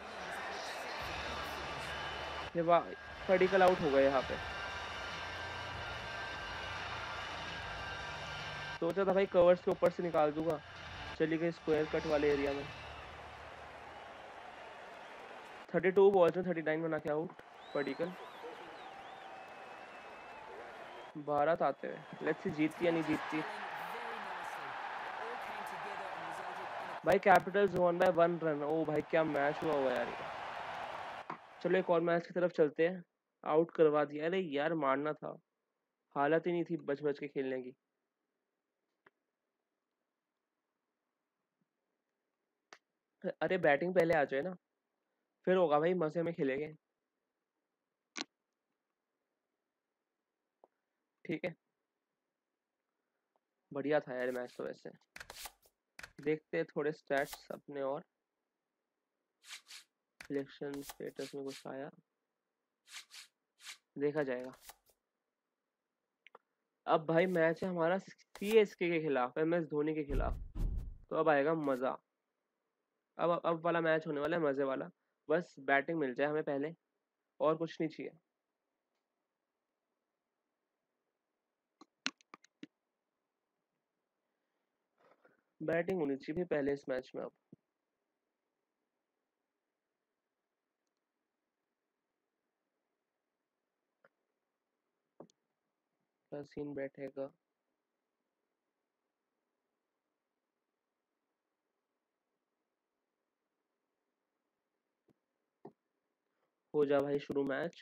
ये पटिकल आउट हो गए यहाँ पे। सोचा था भाई कवर्स के ऊपर से निकाल दूंगा, चली गई स्क्वायर कट वाले एरिया में। थर्टी टू बॉल्स में थर्टी नाइन बना के आउट पटिकल। भारत आते हुए, लेट्स सी जीतती या नहीं जीतती। भाई capital won by one run. ओ भाई क्या मैच हुआ हुआ यार ये। चलो एक और मैच की तरफ चलते हैं। आउट करवा दिया, अरे यार मारना था, हालत ही नहीं थी बच बच के खेलने की। अरे बैटिंग पहले आ जाए ना, फिर होगा भाई, मजे में खेलेंगे। ठीक है, बढ़िया था यार मैच तो वैसे। देखते हैं थोड़े स्टैट्स अपने और। सिलेक्शन स्टेटस में कुछ आया, देखा जाएगा। अब भाई मैच है हमारा सीएसके के खिलाफ, एम एस धोनी के खिलाफ, तो अब आएगा मजा। अब अब वाला मैच होने वाला है मजे वाला। बस बैटिंग मिल जाए हमें पहले, और कुछ नहीं चाहिए। बैटिंग होनी चाहिए पहले इस मैच में। अब क्या सीन बैठेगा? हो जा भाई शुरू मैच।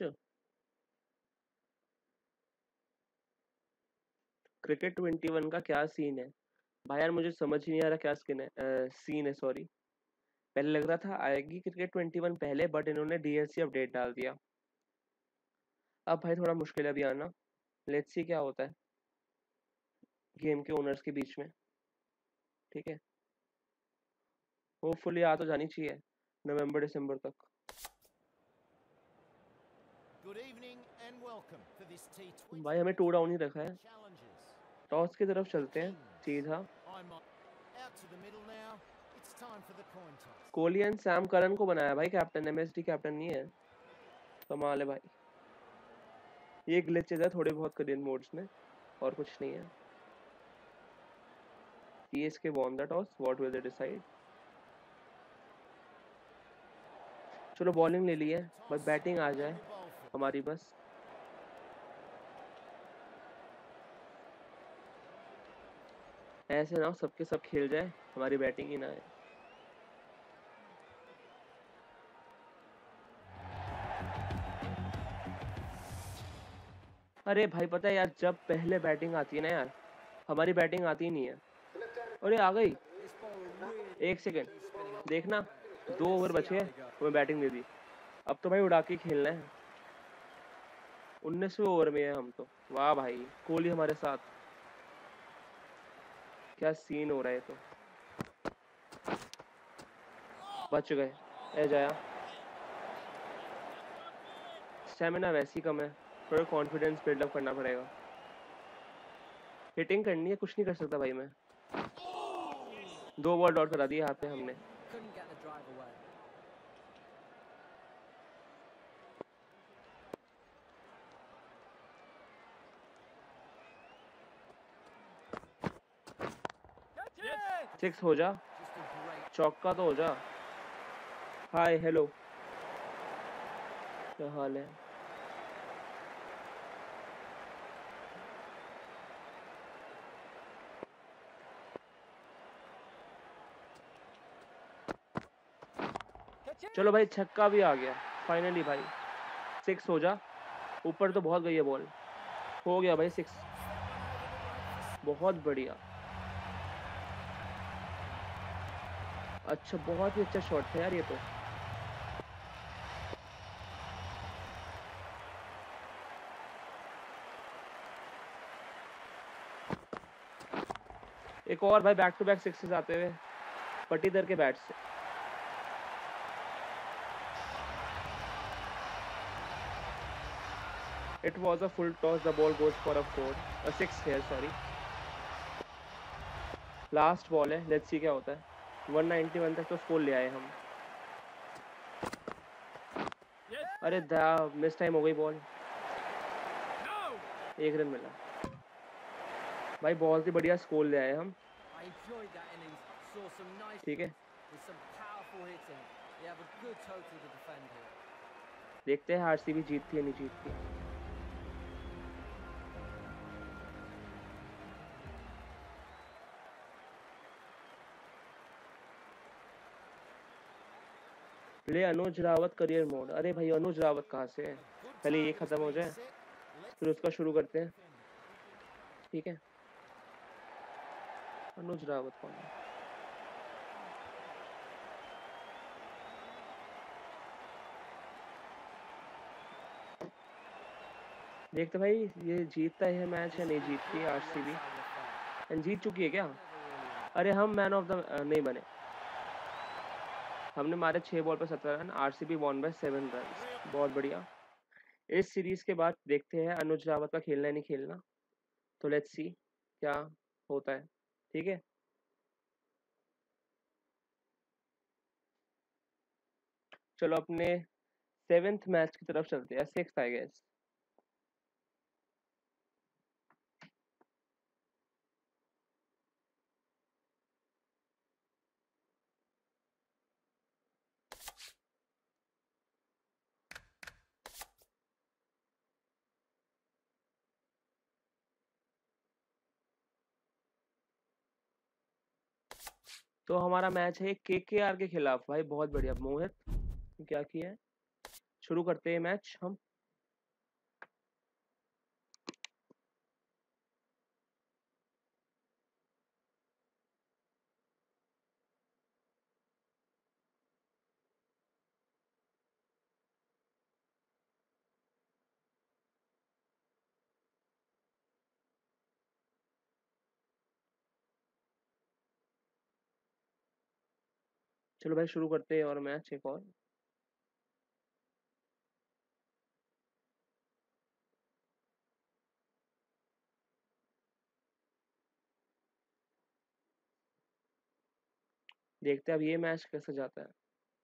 क्रिकेट ट्वेंटी वन का क्या सीन है भाई यार, मुझे समझ ही नहीं आ रहा क्या स्किन है, सीन है सॉरी। पहले लग रहा था आएगी क्रिकेट ट्वेंटी वन पहले, बट इन्होंने डीएलसी अपडेट डाल दिया। अब भाई थोड़ा मुश्किल है अभी आना। लेट्स सी क्या होता है गेम के ओनर्स के बीच में। ठीक है, होपफुली आ तो जानी चाहिए नवंबर दिसंबर तक। Good evening and welcome for this T twenty भाई हमें टू डाउन ही रखा है, challenges. टॉस की तरफ चलते हैं सीधा। I'm out to the middle now. It's time for the coin toss. Kohli and Sam Curran को बनाया भाई कैप्टन, एमएसडी कैप्टन नहीं है। कमाल है भाई, ये ग्लिचेस है थोड़े बहुत करियर मोड्स में, और कुछ नहीं है। CSK won the toss, what will they decide? चलो बॉलिंग ले ली है, बस बैटिंग आ जाए हमारी बस। ऐसे ना हो सबके सब खेल जाए, हमारी बैटिंग ही ना आए। अरे भाई पता है यार, जब पहले बैटिंग आती है ना यार, हमारी बैटिंग आती ही नहीं है। अरे आ गई, This ball really एक सेकेंड keeps spinning on. देखना, दो Let's ओवर see बचे how हैं, they go. तुम्हें बैटिंग दे दी। अब तो भाई उड़ा के खेलना है, उन्नीसवें ओवर में है हम तो। वाह भाई, कोहली हमारे साथ, क्या सीन हो रहा है। तो बच गए, ए जाया। स्टेमिना वैसे ही कम है, थोड़ा कॉन्फिडेंस बिल्डअप करना पड़ेगा। हिटिंग करनी है, कुछ नहीं कर सकता भाई मैं। दो बॉल डॉट करा दिए यहाँ पे हमने। Couldn't get the drive away. Six हो जा, Just a great. चौका तो हो जा। हाय हेलो, क्या हाल है? चलो भाई छक्का भी आ गया फाइनली भाई। सिक्स हो जा, ऊपर तो बहुत गई है बॉल। हो गया भाई सिक्स, बहुत बढ़िया। अच्छा, बहुत ही अच्छा शॉट था यार ये तो। एक और भाई, बैक टू बैक सिक्सेस आते हुए पटीदर के बैट से। It was a full toss, the ball goes for a four, a six here, sorry. Last ball है, लेट्स सी क्या होता है। वन नाइंटी वन तक तो स्कोर ले आए हम। अरे दा मिस टाइम हो गई बॉल, एक रन मिला। भाई बहुत ही बढ़िया स्कोर ले आए हम, I enjoyed that innings. Saw some nice ठीक है। with some powerful hitting. They have a good total to defend here. देखते हैं आरसीबी जीतती है नहीं जीतती। ले अनुज रावत करियर मोड। अरे भाई अनुज रावत कहाँ से है? पहले ये खत्म हो जाए फिर उसका शुरू करते हैं, ठीक है। अनुज रावत कौन है? देखते भाई ये जीतता है मैच या नहीं जीतती है आरसीबी। एंड जीत चुकी है क्या? अरे हम मैन ऑफ द नहीं बने, हमने मारे छह बॉल पर सत्रह run. RCB won by seven run, बहुत बढ़िया। इस सीरीज के बाद देखते हैं अनुज रावत का खेलना है नहीं खेलना, तो लेट्स सी क्या होता है, ठीक है। चलो अपने सेवेंथ मैच की तरफ चलते हैं, सिक्स्थ आई गेस। तो हमारा मैच है केकेआर के खिलाफ भाई, बहुत बढ़िया। मोहित क्या किया है, शुरू करते हैं मैच हम। चलो भाई शुरू करते हैं और मैच एक और। देखते हैं अब ये मैच कैसे जाता है।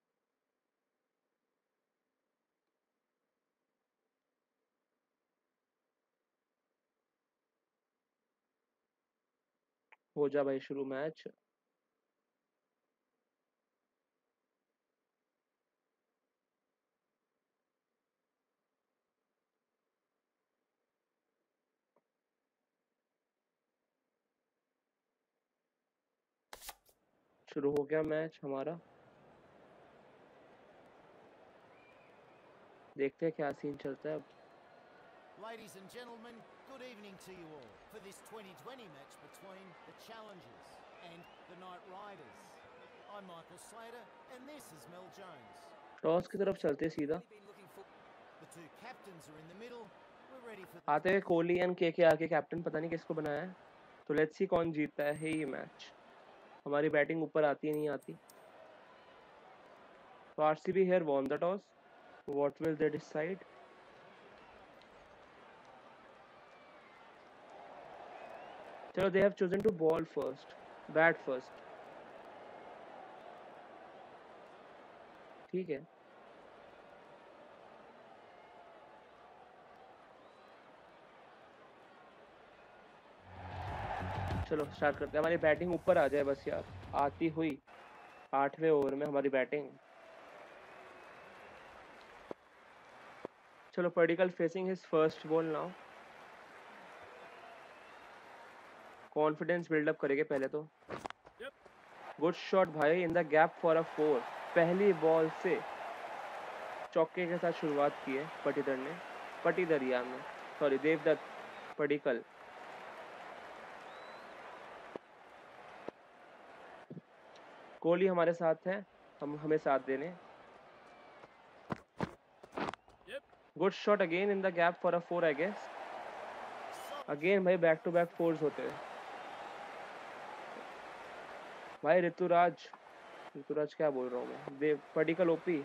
हो जा भाई शुरू मैच। शुरू हो गया मैच हमारा, देखते हैं क्या सीन चलता है अब। Ladies and gentlemen, good evening to you all for this twenty twenty match between the Challengers and the Knight Riders. I'm Michael Slater and this is Mel Jones. Toss की तरफ चलते हैं सीधा। Really been looking for. The two captains are in the middle. We're ready for the आते हुए कोहली एंड के के आर के कैप्टन, पता नहीं किसको बनाया है, तो लेट्स सी कौन जीतता है ये मैच। हमारी बैटिंग ऊपर आती है नहीं आती। तो RCB here won the toss, what will they decide. चलो they have chosen to bowl first, bat first, ठीक है। चलो स्टार्ट करते हैं, हमारी बैटिंग ऊपर आ जाए बस यार, आती हुई आठवें ओवर में हमारी बैटिंग। चलो Padikkal facing his first ball now, confidence build up करेंगे पहले तो। गुड शॉट भाई in the gap for a four, पहली बॉल से चौके के साथ शुरुआत की है पटीदर ने, पटीदर यार में सॉरी देवदत्त पडिक्कल। कोहली हमारे साथ है, हम हमें साथ देने। Good shot again in the gap for a four I guess. Again भाई बैक टू बैक फोर्स होते हैं भाई। ऋतुराज ऋतुराज क्या बोल रहा हूँ मैं, Dev Padikkal OP.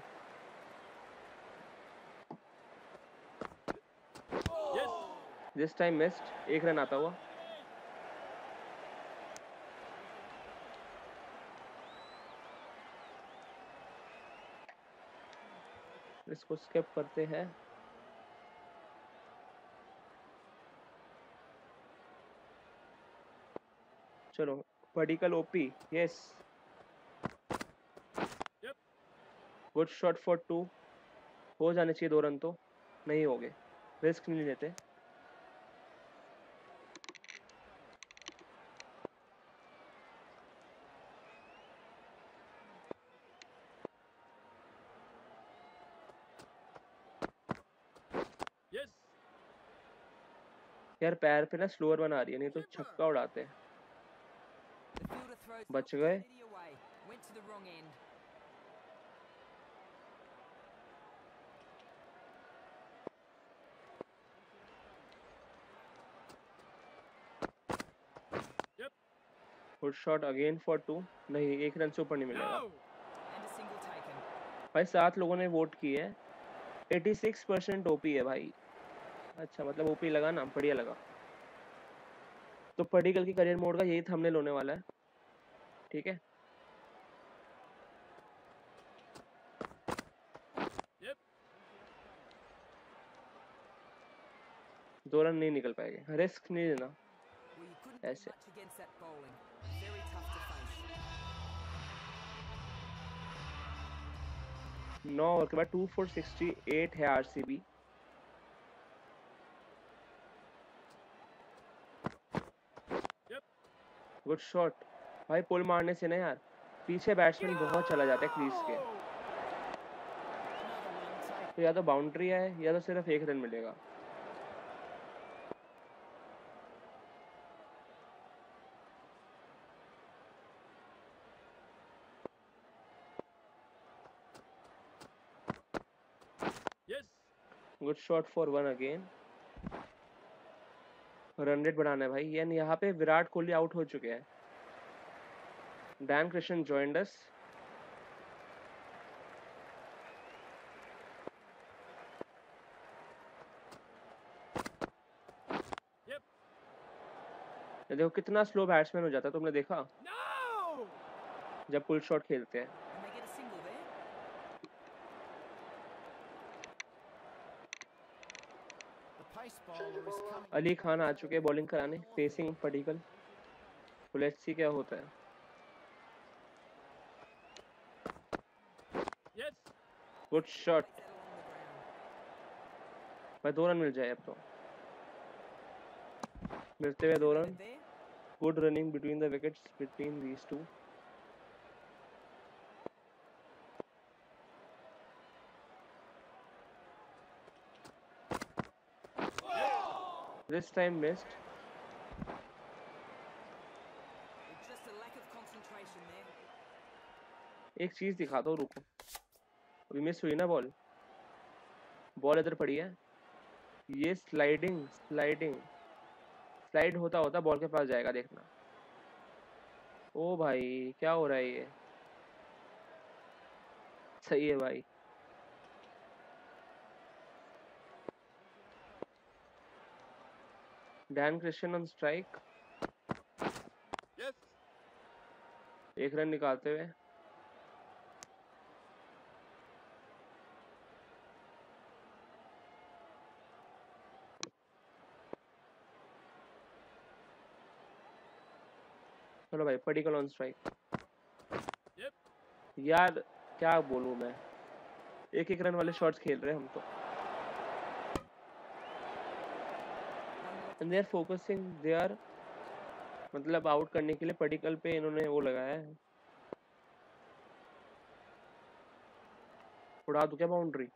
This time missed, एक रन आता हुआ। इसको स्किप करते हैं। चलो Padikkal OP, yes. Good shot for two, हो जाने चाहिए दो रन, तो नहीं हो गए, रिस्क नहीं लेते। यार पैर पे ना स्लोअर बना रही है, नहीं तो छक्का उड़ाते हैं। The fielder throws बच the गए। opportunity away. Went to the wrong end. Good shot again for two, नहीं एक रन से ऊपर नहीं मिलेगा। And a single taken. भाई सात लोगों ने वोट की है, छियासी परसेंट ओपी है भाई। अच्छा मतलब ओपी लगा ना, बढ़िया लगा। तो पडिक्कल की करियर मोड का यही थंबनेल होने वाला है, ठीक है। दो रन नहीं निकल पाएंगे, रिस्क नहीं लेना Well, you couldn't do ऐसे। much against that bowling. Very tough to face. नौ ओवर के बाद टू फोर सिक्सटी एट है आरसीबी। गुड शॉट भाई, पुल मारने से ना यार पीछे बैट्समैन बहुत चला जाता है क्रीज के, तो या तो बाउंड्री है या तो सिर्फ एक रन मिलेगा। Good shot for one again. Run rate बढ़ाना है भाई, यानी यहाँ पे विराट कोहली आउट हो चुके हैं। Dan Christian joined us. देखो कितना स्लो बैट्समैन हो जाता है, तुमने देखा जब पुल शॉट खेलते हैं। And they get a single there. The pace bowler is coming. Ali Khan आ चुके हैं बॉलिंग कराने, फेसिंग पडिक्कल। तो लेट्स सी क्या होता है। Good shot Place that along the ground. भाई, दो रन मिल जाए अब तो। मिलते हुए दो Two run. rated there. Good running between the wickets between these two. This time missed. With just a lack of concentration there. एक चीज दिखा दो, रुको। अभी मिस हुई ना बॉल। बॉल इधर पड़ी है। ये स्लाइडिंग स्लाइडिंग स्लाइड होता होता बॉल के पास जाएगा, देखना। ओ भाई, क्या हो रहा है ये? सही है भाई। Dan Christian on strike. एक रन निकालते हुए। चलो भाई, पडिक्कल ऑन स्ट्राइक। यार क्या बोलूं मैं, एक एक रन वाले शॉट्स खेल रहे हैं हम तो। And they are focusing, they are मतलब आउट करने के लिए पडिक्कल पे इन्होंने वो लगाया है। उड़ा दूं क्या बाउंड्री?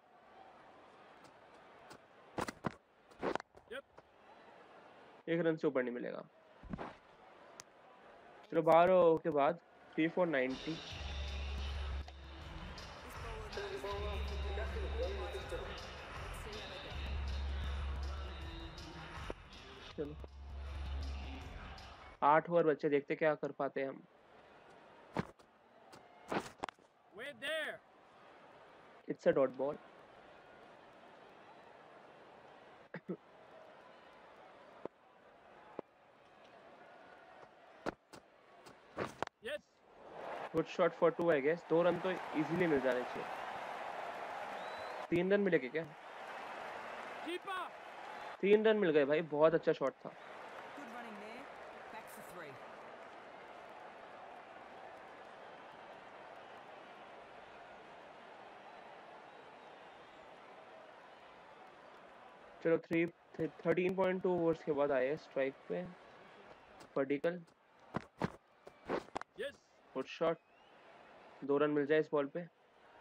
एक रन से ऊपर नहीं मिलेगा। चलो बाहर के बाद three four ninety. This bowler knows how to give the ball almost to him. Let's see how they go. चलो आठ ओवर बच्चे, देखते क्या कर पाते हैं हम। It's a dot ball. Good shot for two I guess. दो रन तो इजीली मिल जाने चाहिए। तीन रन मिलेंगे क्या? तीन रन मिल गए भाई, बहुत अच्छा शॉट था। Good running there. Back for three. चलो three thirteen point two overs के बाद आए स्ट्राइक पे पडिक्कल। Good shot. दो रन मिल जाए इस बॉल पे,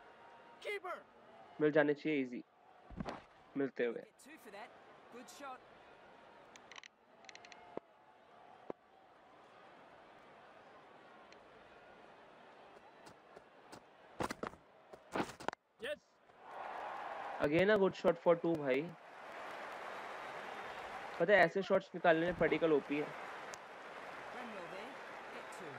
मिल जाने चाहिए इजी। मिलते हुए Get two for that. Good shot. Again a good shot for two भाई। पता है ऐसे शॉट्स निकालने में पडिक्कल ओपी है। Ran well there. Get two.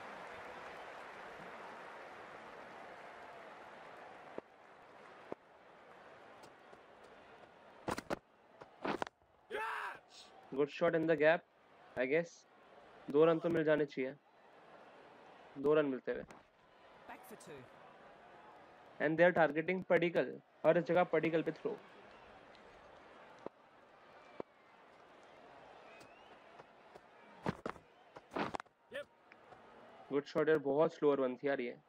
Good shot in the gap I guess. दो रन तो मिल जाने चाहिए। दो रन मिलते हुए। Back for two. And they are targeting Padikkal. हर जगह पडिक्कल पे थ्रो। गुड शॉट यार, बहुत स्लोअर वन थी यार ये।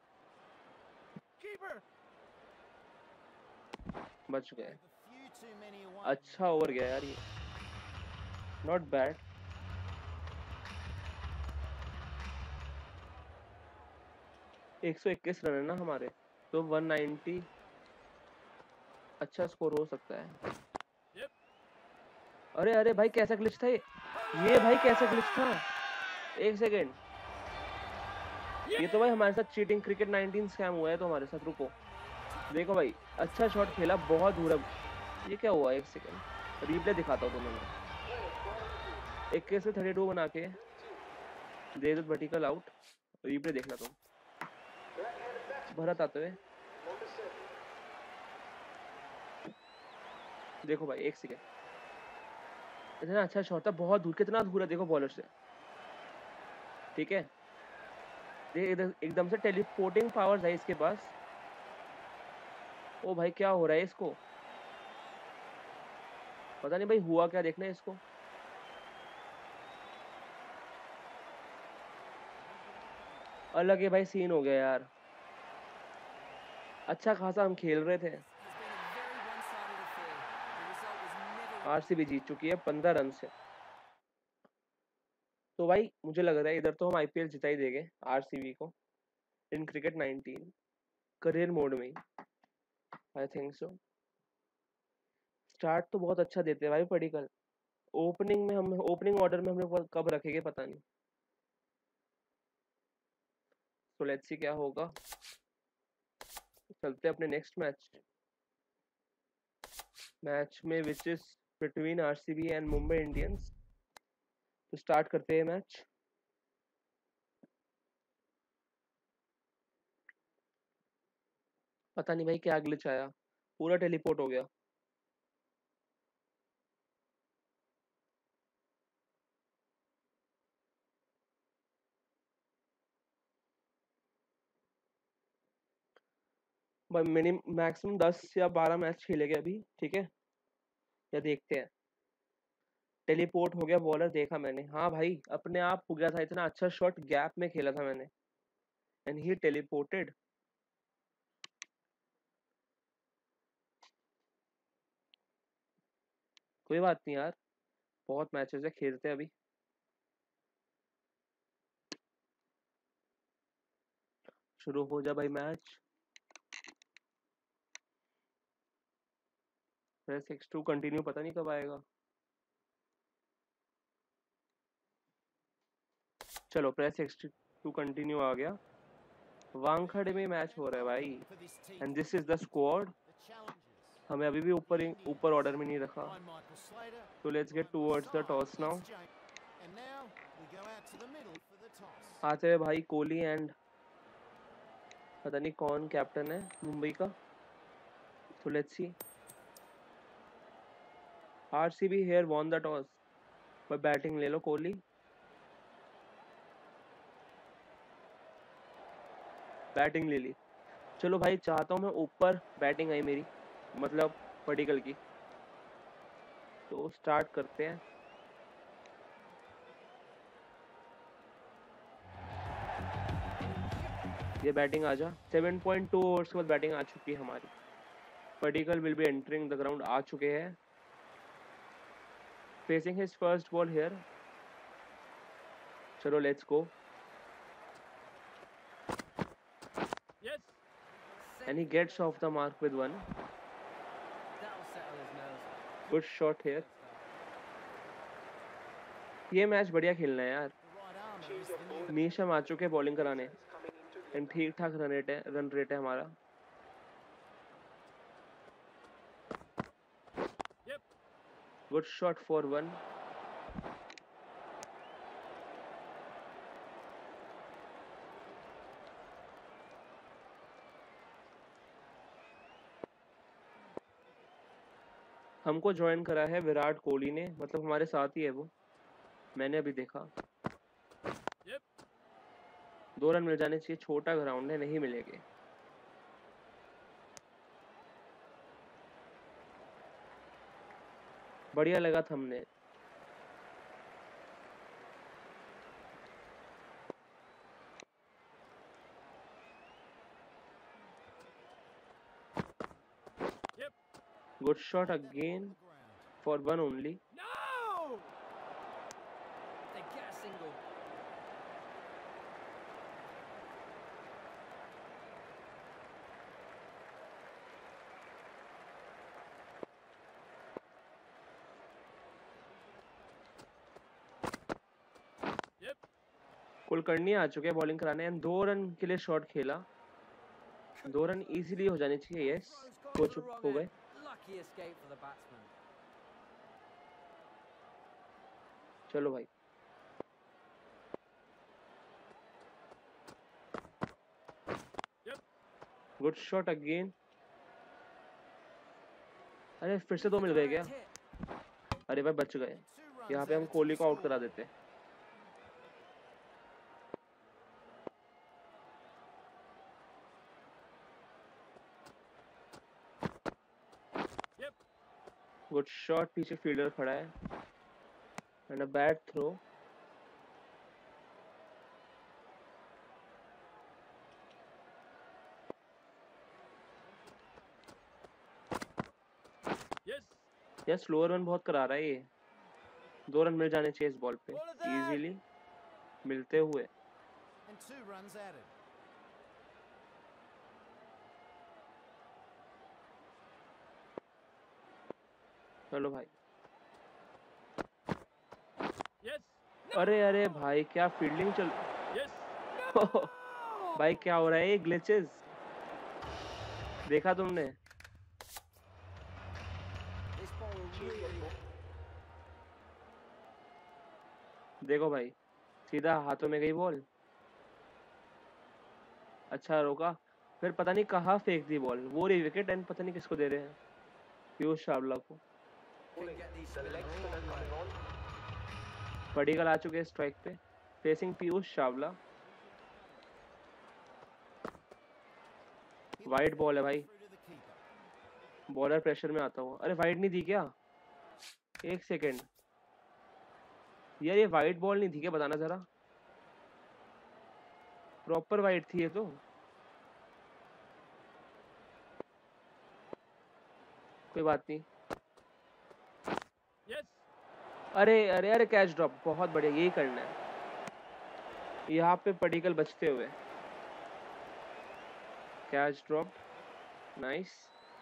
बच गए। A few too many away. अच्छा ओवर गया यार ये, नॉट बैड। एक सौ इक्कीस रन है ना हमारे, तो वन नाइंटी अच्छा स्कोर हो सकता है। अरे अरे भाई, कैसा ग्लिच था ये? ये भाई कैसा ग्लिच था? एक सेकेंड, ये तो भाई हमारे साथ चीटिंग क्रिकेट नाइनटीन स्कैम हुआ है तो हमारे साथ। रुको देखो भाई, अच्छा शॉट खेला बहुत दूर। अब ये क्या हुआ? एक सेकेंड रिप्ले दिखाता हूँ तुम्हें मैं। इक्कीस से थर्टी टू बना के दे दो पडिक्कल आउट। रिप्ले देखना तुम। भरत आते हुए देखो भाई, एक सेकेंड। इतना अच्छा शॉट था, बहुत दूर। कितना दूर है देखो बॉलर से, ठीक है। ये इधर एकदम से टेलीपोर्टिंग पावर्स है इसके पास। ओ भाई क्या हो रहा है इसको, पता नहीं भाई हुआ क्या, देखना है इसको। अलग है भाई सीन हो गया यार, अच्छा खासा हम खेल रहे थे। आरसीबी जीत चुकी है पंद्रह रन से। तो भाई मुझे लग रहा है इधर तो हम आईपीएल जिता ही देंगे आरसीबी को, in cricket nineteen career mode में, आई थिंक सो। स्टार्ट तो बहुत अच्छा देते हैं भाई पडिक्कल। ओपनिंग में हम ओपनिंग ऑर्डर में हम लोग कब रखेंगे पता नहीं। तो लेट्स सी क्या होगा। चलते हैं अपने नेक्स्ट मैच मैच में which is between RCB and Mumbai Indians. तो स्टार्ट करते हैं मैच। पता नहीं भाई क्या ग्लिच आया, पूरा टेलीपोर्ट हो गया। मिनिमम मैक्सिमम दस या बारह मैच खेलेंगे अभी, ठीक है, या देखते हैं। टेलीपोर्ट हो गया बॉलर, देखा मैंने, हाँ भाई अपने आप हो गया था, इतना अच्छा शॉट गैप में खेला था मैंने, एंड ही टेलीपोर्टेड। कोई बात नहीं यार, बहुत मैचेस है, खेलते हैं अभी। शुरू हो जा भाई match. Press X to continue, पता नहीं कब आएगा। चलो प्रेस एक्स टू कंटिन्यू आ गया। वानखड़े में मैच हो रहा है भाई, and this is the squad. हमें अभी भी ऊपर ऊपर ऑर्डर में नहीं रखा। तो let's get towards the toss now. आते हुए भाई कोहली एंड पता नहीं कौन कैप्टन है मुंबई का। तो let's see. RCB here won the toss, पर बैटिंग ले लो कोहली। बैटिंग ले ली। चलो भाई चाहता हूँ मैं ऊपर बैटिंग आई मेरी, मतलब पडिक्कल की। तो स्टार्ट करते हैं। ये बैटिंग आ जा। सेवन पॉइंट टू ओवर्स के बाद बैटिंग आ चुकी है हमारी। Padikkal will be entering the ground, आ चुके हैं। Facing his first ball here. चलो let's go. And he gets off the mark with one. Good shot here. ये मैच बढ़िया खेलना है यार। नीशम आ चुके हैं बॉलिंग कराने, एंड ठीक ठाक रन रेट है रन रेट है हमारा। Good shot for one. हमको ज्वाइन करा है विराट कोहली ने, मतलब हमारे साथ ही है वो, मैंने अभी देखा। दो रन मिल जाने चाहिए, छोटा ग्राउंड है, नहीं मिलेंगे। बढ़िया लगा thumbnail. Good shot again for one only. No! They get a single. Yep. Kulkarni आ चुके हैं बॉलिंग कराने, एंड दो रन के लिए शॉट खेला। दो रन इजीली हो जाने चाहिए। यस, हो चुके हो गए। Lucky escape for the batsman. चलो भाई। Good shot again. अरे फिर से दो मिल गए क्या? अरे भाई बच गए। यहाँ पे हम कोहली को आउट करा देते। गुड शॉट, पीछे फील्डर खड़ा है एंड अ बैड थ्रो। यार स्लोअर रन बहुत करा रहा है ये। दो रन मिल जाने चाहिए इस बॉल पे इजीली, मिलते हुए। And two runs added. चलो भाई। अरे अरे भाई क्या फील्डिंग चल भाई क्या हो रहा है ये ग्लिचेस देखा तुमने? This ball really. देखो भाई सीधा हाथों में गई बॉल। अच्छा रोका, फिर पता नहीं कहाँ फेंक दी बॉल। वो रही विकेट एंड पता नहीं किसको दे रहे हैं, पीयूष चावला को। Can get these spinners all the way. Padikkal आ चुके हैं स्ट्राइक पे, facing Piyush Chawla. Wide ball है भाई, Through to the keeper. Bowler pressure में आता हुआ। अरे वाइड नहीं दी क्या? एक सेकेंड यार, ये वाइड बॉल नहीं थी क्या? बताना जरा, प्रॉपर वाइड थी ये तो। कोई बात नहीं। अरे अरे अरे कैच ड्रॉप, बहुत बढ़िया, यही करना है यहाँ पे। पडिक्कल बचते हुए catch drop, nice.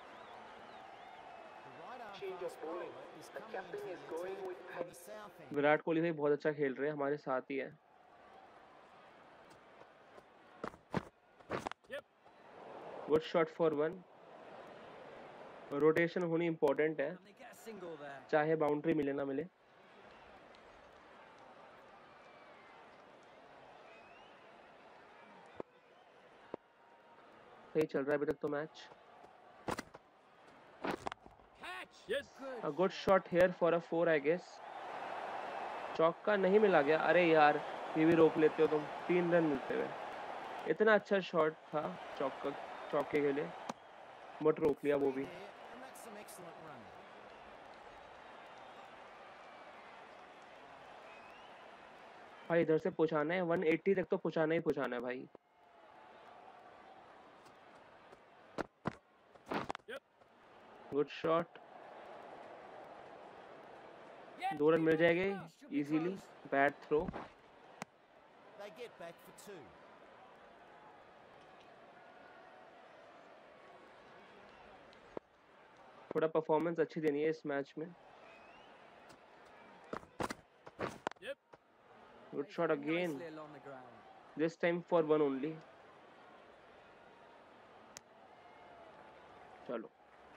The right arm Change of fast bowling. bowler is The coming captain into is the going attack with on the pace. south end. Virat Kohli भाई बहुत अच्छा खेल रहे हैं, हमारे साथ ही है। Good shot for one. Rotation होनी इम्पोर्टेंट है, And they get a single there. चाहे बाउंड्री मिले ना मिले। सही चल रहा है अभी तक तो match. A good shot here for a four I guess. चौका नहीं मिला गया। अरे यार ये भी रोक लेते हो तुम, तीन रन मिलते हुए। इतना अच्छा शॉट था चौका, चौके के लिए, बट रोक लिया वो भी। There, and that's some excellent running. भाई इधर से पहुंचाना है, एक सौ अस्सी तक तो पहुंचाना ही पहुंचाना है भाई। गुड शॉट, दो रन मिल जाएंगे easily. Bad throw. They get back for two. थोड़ा परफॉर्मेंस अच्छी देनी है इस मैच में। Good shot again, Nicely along the ground. This time for one only. चलो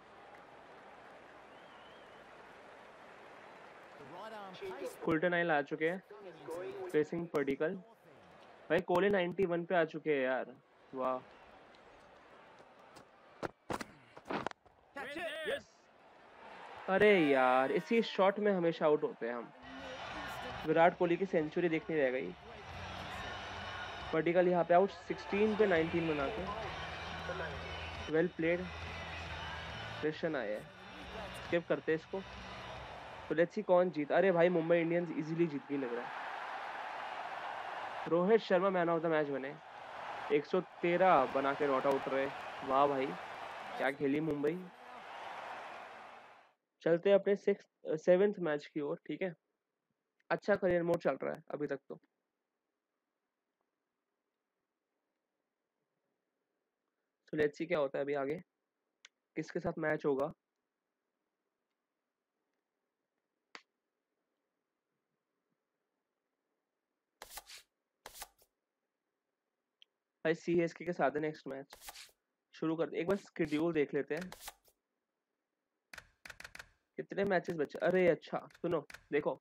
The right arm pace फुलटन आइल आ चुके हैं, Captain is going with facing Padikkal. north end. भाई कोहली इक्यानवे पे आ चुके हैं यार, वाह। अरे यार इसी शॉट में हमेशा आउट होते हैं हम। विराट कोहली की सेंचुरी देखनी रह गई। पडिक्कल यहाँ पे आउट, सोलह पे उन्नीस बना के। the line. Well played. Christian आया है, स्किप करते हैं इसको। तो लेट्स सी कौन जीत। अरे भाई मुंबई इंडियंस इजीली जीत गई लग रहा है। Rohit Sharma man of the match बने, एक सौ तेरह बना के नॉट आउट रहे। वाह भाई क्या खेली मुंबई। चलते हैं अपने सिक्स सेवेंथ मैच की ओर, ठीक है। अच्छा करियर मोड चल रहा है अभी तक तो। तो लेट्स सी क्या होता है अभी आगे, किसके साथ मैच होगा। भाई सीएसके के साथ है नेक्स्ट मैच। शुरू करते, एक बार स्केड्यूल देख लेते हैं कितने मैचेस बचे। अरे अच्छा सुनो, देखो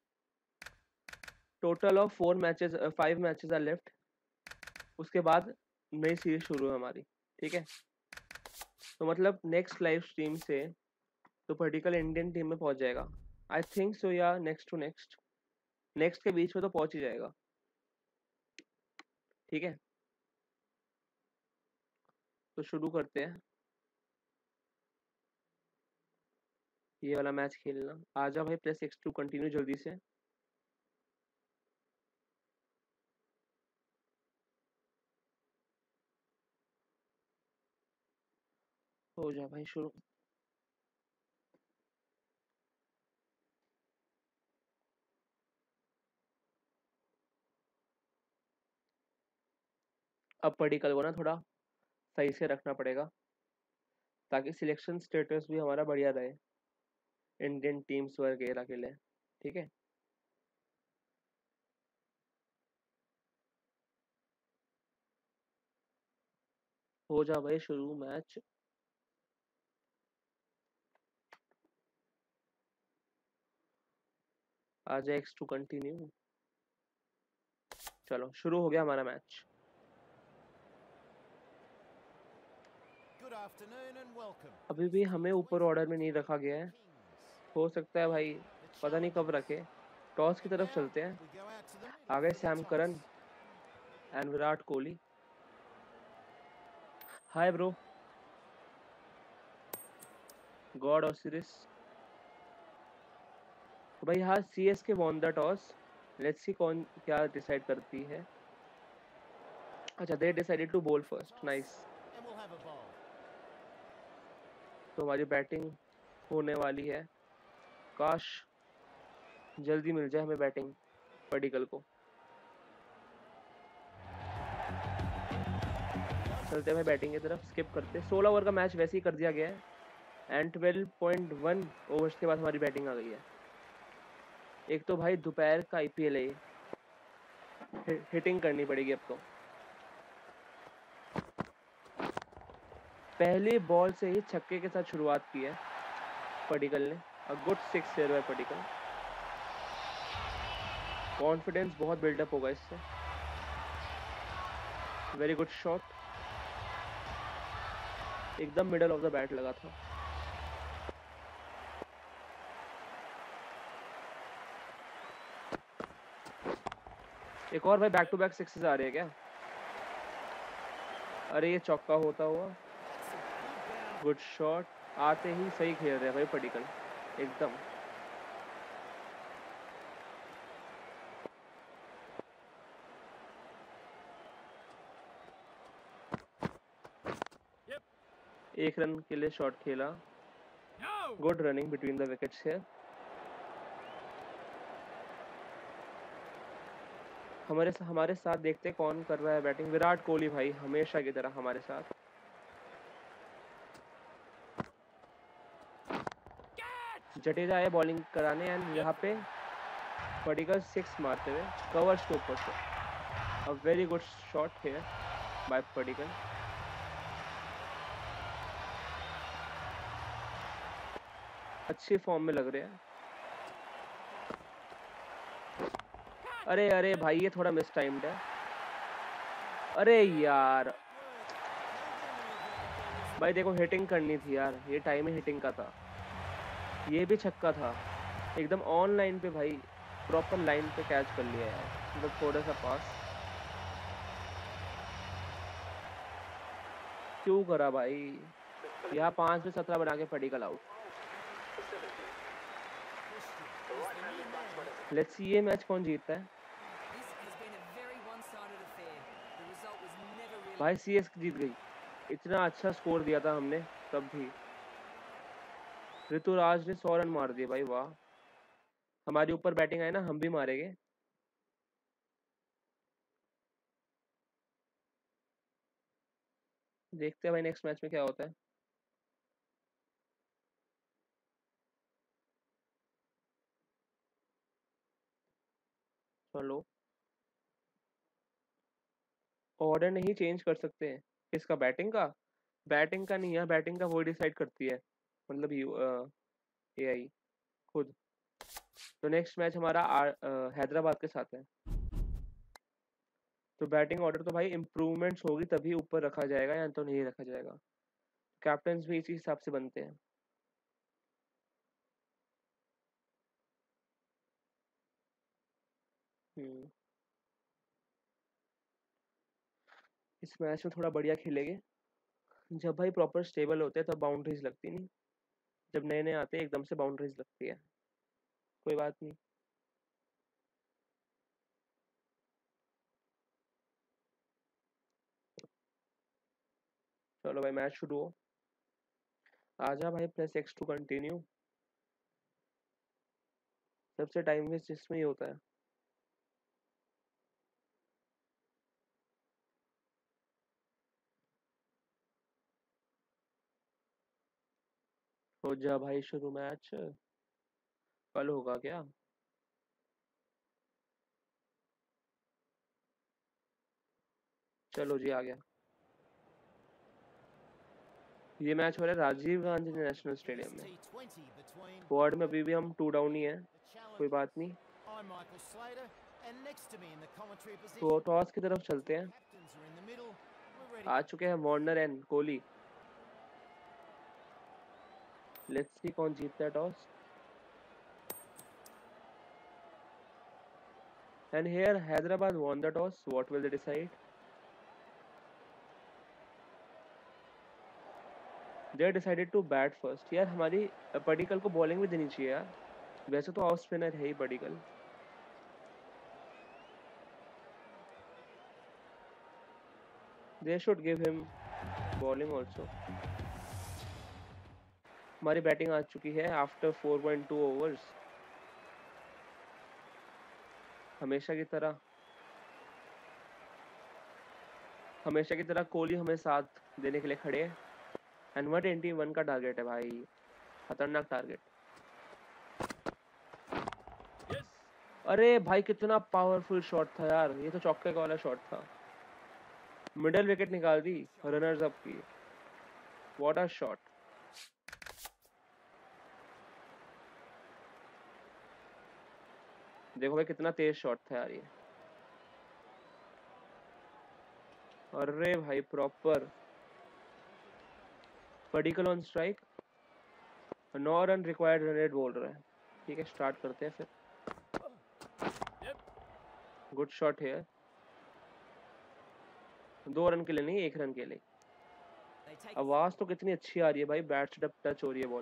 total of four matches, five matches are left. उसके बाद नई सीरीज शुरू है हमारी, ठीक है। तो मतलब नेक्स्ट लाइव स्ट्रीम से तो पडिक्कल इंडियन टीम में पहुंच जाएगा आई थिंक सो, या नेक्स्ट टू नेक्स्ट, नेक्स्ट के बीच में तो पहुंच ही जाएगा, ठीक है। तो शुरू करते हैं। ये वाला मैच खेलना। आजा भाई, प्रेस एक्स टू कंटिन्यू जल्दी से। हो जा भाई शुरू। अब पडिक्कल को ना थोड़ा सही से रखना पड़ेगा ताकि सिलेक्शन स्टेटस भी हमारा बढ़िया रहे इंडियन टीम्स वगैरह के लिए। ठीक है, हो जा भाई शुरू मैच। आजा एक्स टू कंटिन्यू। चलो शुरू हो गया हमारा match. Good afternoon and welcome अभी to भी this हमें ऊपर ऑर्डर में नहीं रखा गया है। Kings, हो सकता है भाई, the पता नहीं कब challengers. रखे। टॉस की And तरफ now चलते हैं। we go out to the आ middle गए for the Sam toss. Curran and Virat Kohli. Hi bro, God Osiris. तो भाई हाँ, C S K won the toss. Let's see कौन क्या डिसाइड करती है। अच्छा, they decided to bowl first, nice. And we'll have a bowl. तो हमारी बैटिंग होने वाली है। काश जल्दी मिल जाए हमें बैटिंग पडिक्कल को। चलते हैं भाई बैटिंग की तरफ, स्किप करते। सोलह ओवर का मैच वैसे ही कर दिया गया है and twelve point one overs के बाद हमारी बैटिंग आ गई है। एक तो भाई दोपहर का आई पी एल है ये, हि- हिटिंग करनी पड़ेगी अब तो। पहली बॉल से ही छक्के के साथ शुरुआत की है पडिक्कल ने। A good six here by Padikkal. Confidence बहुत बिल्डअप होगा इससे। वेरी गुड शॉट, एकदम मिडल ऑफ द बैट लगा था। एक और भाई, बैक टू बैक सिक्सेस आ रहे हैं क्या? अरे ये चौका होता हुआ। गुड शॉट, आते ही सही खेल रहे हैं भाई पडिक्कल एकदम। एक रन के लिए शॉट खेला। Good running between the wickets है। हमारे हमारे साथ देखते हैं कौन कर रहा है बैटिंग। विराट कोहली भाई हमेशा की तरह हमारे साथ। जडेजा आए बॉलिंग कराने एंड यहाँ पे पडिक्कल सिक्स मारते हुए कवर्स के ऊपर से। A very good shot here by Padikkal. अच्छी फॉर्म में लग रहे हैं। अरे अरे भाई, ये थोड़ा मिस टाइम्ड है। अरे यार भाई देखो, हिटिंग करनी थी यार, ये टाइम ही हिटिंग का था। ये भी छक्का था एकदम ऑन लाइन पे भाई, प्रॉपर लाइन पे कैच कर लिया यार, मतलब थोड़ा सा पास क्यों करा भाई। यहाँ पांच में सत्रह बना के पडिक्कल आउट। लेट्स सी ये मैच कौन जीतता है। This has been a very one-sided affair. The result was never really. भाई सी एस जीत गई। इतना अच्छा स्कोर दिया था हमने तब भी। ऋतुराज ने सौ रन मार दिए भाई, वाह। हमारे ऊपर बैटिंग आए ना, हम भी मारेंगे। देखते हैं भाई नेक्स्ट मैच में क्या होता है। चलो, ऑर्डर नहीं चेंज कर सकते हैं किसका? बैटिंग का? बैटिंग का नहीं है, बैटिंग का वो डिसाइड करती है, मतलब ए आई खुद। तो नेक्स्ट मैच हमारा आ- अ, हैदराबाद के साथ है। तो बैटिंग ऑर्डर तो भाई इम्प्रूवमेंट्स होगी तभी ऊपर रखा जाएगा या तो नहीं रखा जाएगा। कैप्टन्स भी इसी हिसाब से बनते हैं। हम्म, इस मैच में थोड़ा बढ़िया खेलेंगे। जब भाई प्रॉपर स्टेबल होते हैं तब बाउंड्रीज लगती नहीं। जब नए नए आते हैं एकदम से बाउंड्रीज लगती है, कोई बात नहीं। चलो भाई मैच शुरू हो। आजा भाई, प्रेस एक्स टू कंटिन्यू। सबसे टाइम वेस्ट इसमें ही होता है। हो जा भाई शुरू मैच। कल होगा क्या? चलो जी, आ गया। ये मैच हो रहा है राजीव गांधी नेशनल स्टेडियम में। T twenty between स्क्वाड में अभी भी हम टू डाउन ही है, the कोई बात challengers. नहीं। I'm Michael Slater, and next to me in the commentary तो position, टॉस की तरफ चलते हैं। captains are in the middle. We're ready. आ चुके हैं Warner and Kohli. Let's see कौन जीतता है toss. And here Hyderabad won the toss. What will they decide? They decided to bat first. यार हमारी पडिक्कल को बॉलिंग भी देनी चाहिए यार, वैसे तो ऑफ स्पिनर है ही Padikkal. They should give him bowling also. हमारी बैटिंग आ चुकी है after four point two overs. हमेशा की तरह हमेशा की तरह कोहली हमें साथ देने के लिए खड़े हैं। एंड वन ट्वेंटी वन का टारगेट है भाई, खतरनाक टारगेट। अरे भाई कितना पावरफुल शॉट था यार, ये तो चौके का वाला शॉट था। मिडल विकेट निकाल दी रनर्स अप की। What a shot. देखो भाई कितना तेज शॉट था यार ये। अरे भाई प्रॉपर। Padikkal on strike. नौ रन रिक्वायर्ड रन रेट बोल रहा है। ठीक है स्टार्ट करते हैं फिर। गुड शॉट है। दो रन के लिए नहीं, एक रन के लिए। They take आवाज तो कितनी अच्छी आ रही है भाई, बैट से टच हो रही है ball.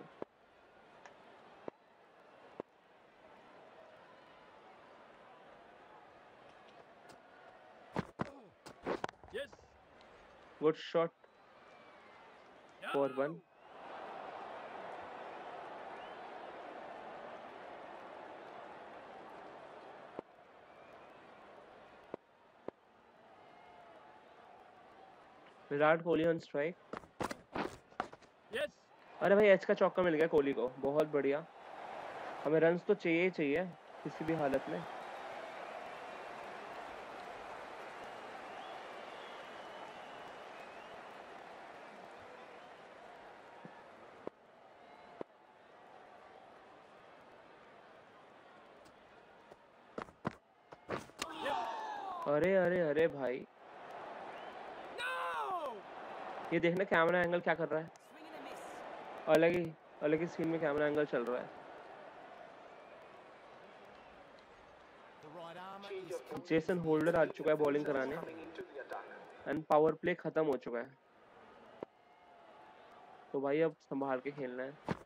Good shot for one. Virat Kohli on strike. अरे भाई एच का चौका मिल गया कोहली को, बहुत बढ़िया। हमें रन्स तो चाहिए ही चाहिए किसी भी हालत में। अरे अरे अरे भाई, ये देखना कैमरा एंगल क्या कर रहा है। swing and a miss. अलग ही अलग ही सीन में कैमरा एंगल चल रहा है। The right armour Change is of plans. Jason Holder आ चुका है बॉलिंग कराने। Coming into the attack. And power play खत्म हो चुका है, तो भाई अब संभाल के खेलना है।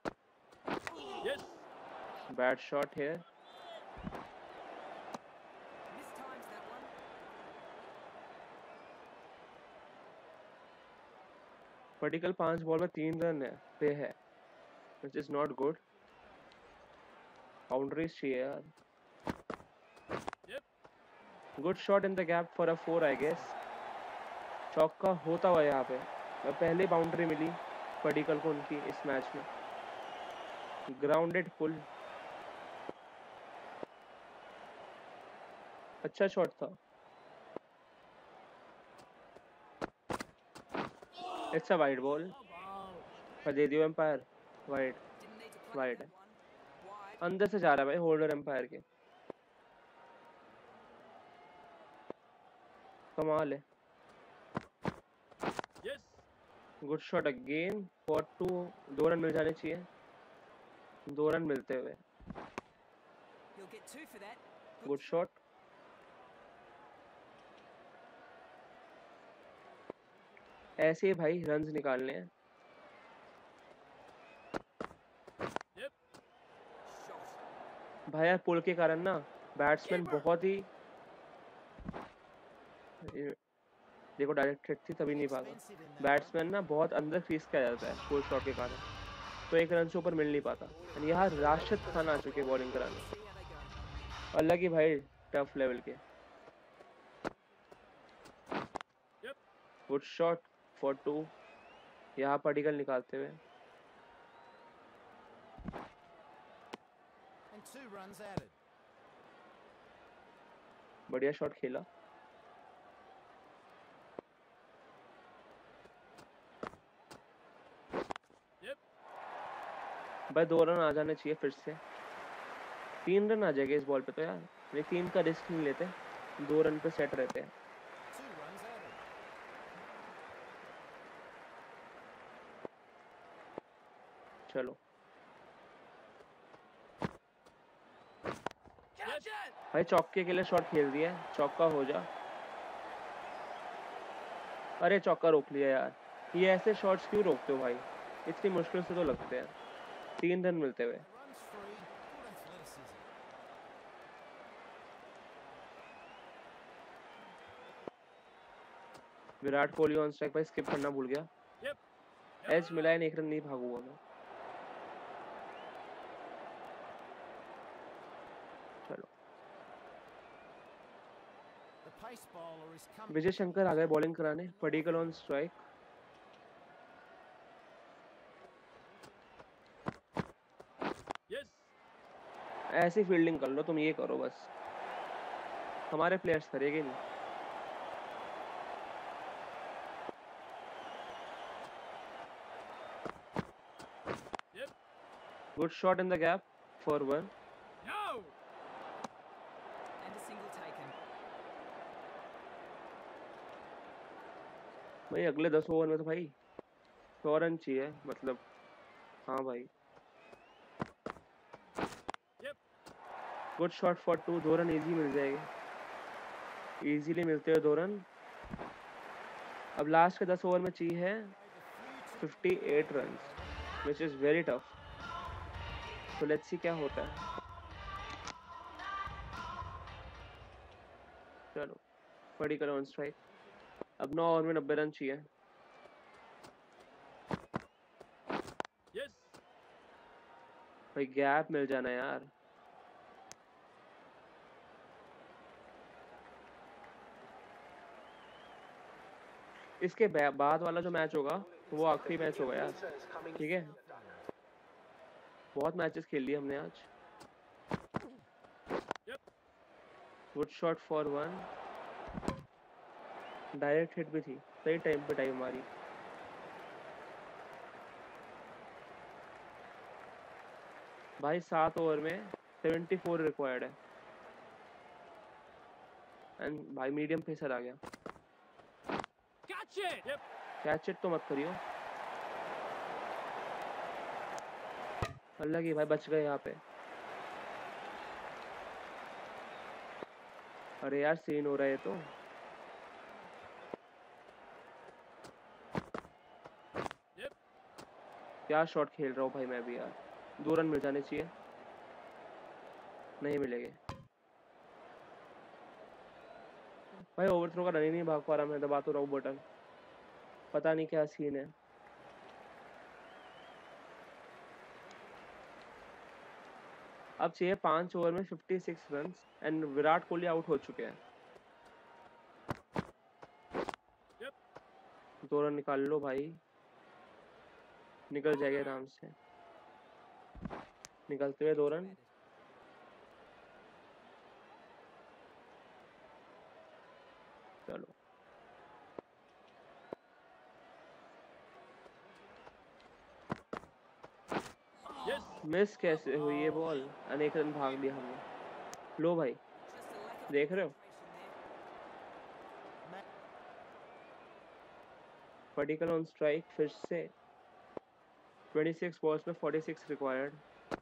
बैड शॉट है। Mistimes that one. पडिक्कल पांच बॉल में तीन रन है पे है, which is not good. Boundaries चाहिए यार। Good shot in the gap for a four I guess. चौका होता हुआ यहाँ पे। पहली बाउंड्री मिली पडिक्कल को उनकी इस मैच में। Grounded pull. अच्छा शॉट था। It's a wide ball. दे दियो umpire. Wide. Didn't need to play Wide. that one. Wide. अंदर से जा रहा है भाई होल्डर एम्पायर के। कमाल है। Good shot again for two. दो रन मिल जाने चाहिए, दो रन मिलते हुए। He'll get two for that. Good shot. ऐसे ही भाई रन्स निकालने हैं। भाई यार पुल के कारण ना बैट्समैन बहुत ही ये- देखो डायरेक्ट हिट थी तभी नहीं भागा। Expensive in that one. Batsman ना बहुत अंदर क्रीज के आ जाता है पुल शॉट के कारण, तो एक रन से ऊपर मिल नहीं पाता। एंड यहाँ राशिद खान आ चुके बॉलिंग कराने, See how they go. अलग ही भाई टफ लेवल के। गुड शॉट फॉर टू, यहाँ पार्टिकल निकालते हुए। And two runs added. बढ़िया शॉट खेला। भाई दो रन आ जाने चाहिए फिर से, तीन रन आ जाएगा इस बॉल पे तो यार। ये तीन का रिस्क नहीं लेते, दो रन पे सेट रहते हैं। Two runs added. चलो भाई चौके के लिए शॉट खेल दिया है, चौका हो जा। अरे चौका रोक लिया यार, ये ऐसे शॉट्स क्यों रोकते हो भाई, इतनी मुश्किल से तो लगते हैं। तीन रन मिलते हुए। Runs free. Good athleticism. Virat Kohli on strike. भाई स्किप करना भूल गया, एज मिला है, एक रन नहीं भागूंगा मैं। चलो The pace bowler is coming. Vijay Shankar आ गए बॉलिंग कराने, पडिक्कल ऑन स्ट्राइक। ऐसी फील्डिंग कर लो तुम, ये करो बस, हमारे प्लेयर्स करेंगे नहीं। Good shot in the gap for one. And a single taken. भाई अगले दस ओवर में तो भाई सौ रन चाहिए, मतलब हाँ भाई। गुड शॉट फॉर टू, दो रन इजी मिल जाएंगे, इजीली मिलते हुए दो रन। अब लास्ट के दस ओवर में चाहिए है अट्ठावन run, which is very tough. तो लेट्स सी क्या होता है। चलो पडिक्कल ऑन स्ट्राइक। अब नौ ओवर में नब्बे रन चाहिए। भाई गैप मिल जाना यार। इसके बा- बाद वाला जो मैच होगा वो आखिरी मैच होगा यार, ठीक है। बहुत मैचेस खेल लिए हमने आज। Good shot for one, direct hit भी थी, सही टाइम पे टाइम मारी। भाई सात ओवर में चौहत्तर रिक्वायर्ड है, एंड भाई मीडियम पेसर आ गया। कैच इट तो मत करियो। अल्लाह की भाई बच गए यहाँ पे। अरे यार सीन हो रहा है तो। क्या शॉट खेल रहा हूँ भाई मैं भी यार, दो रन मिल जाने चाहिए, नहीं मिलेंगे। भाई ओवरथ्रो का रन ही नहीं भाग पा रहा मैं, दबा तो रहा हूँ बटन, पता नहीं क्या सीन है। अब चाहिए पांच ओवर में छप्पन run, and Virat Kohli out हो चुके हैं। दो रन निकाल लो भाई, निकल जाएगा आराम से। निकलते हुए दो रन। चलो मिस कैसे हुई ये बॉल, अनेक रन भाग लिया हमने। लो भाई Just a lack of देख रहे हो, concentration there. Padikkal on strike फिर से। छब्बीस बॉल्स में छियालीस रिक्वायर्ड।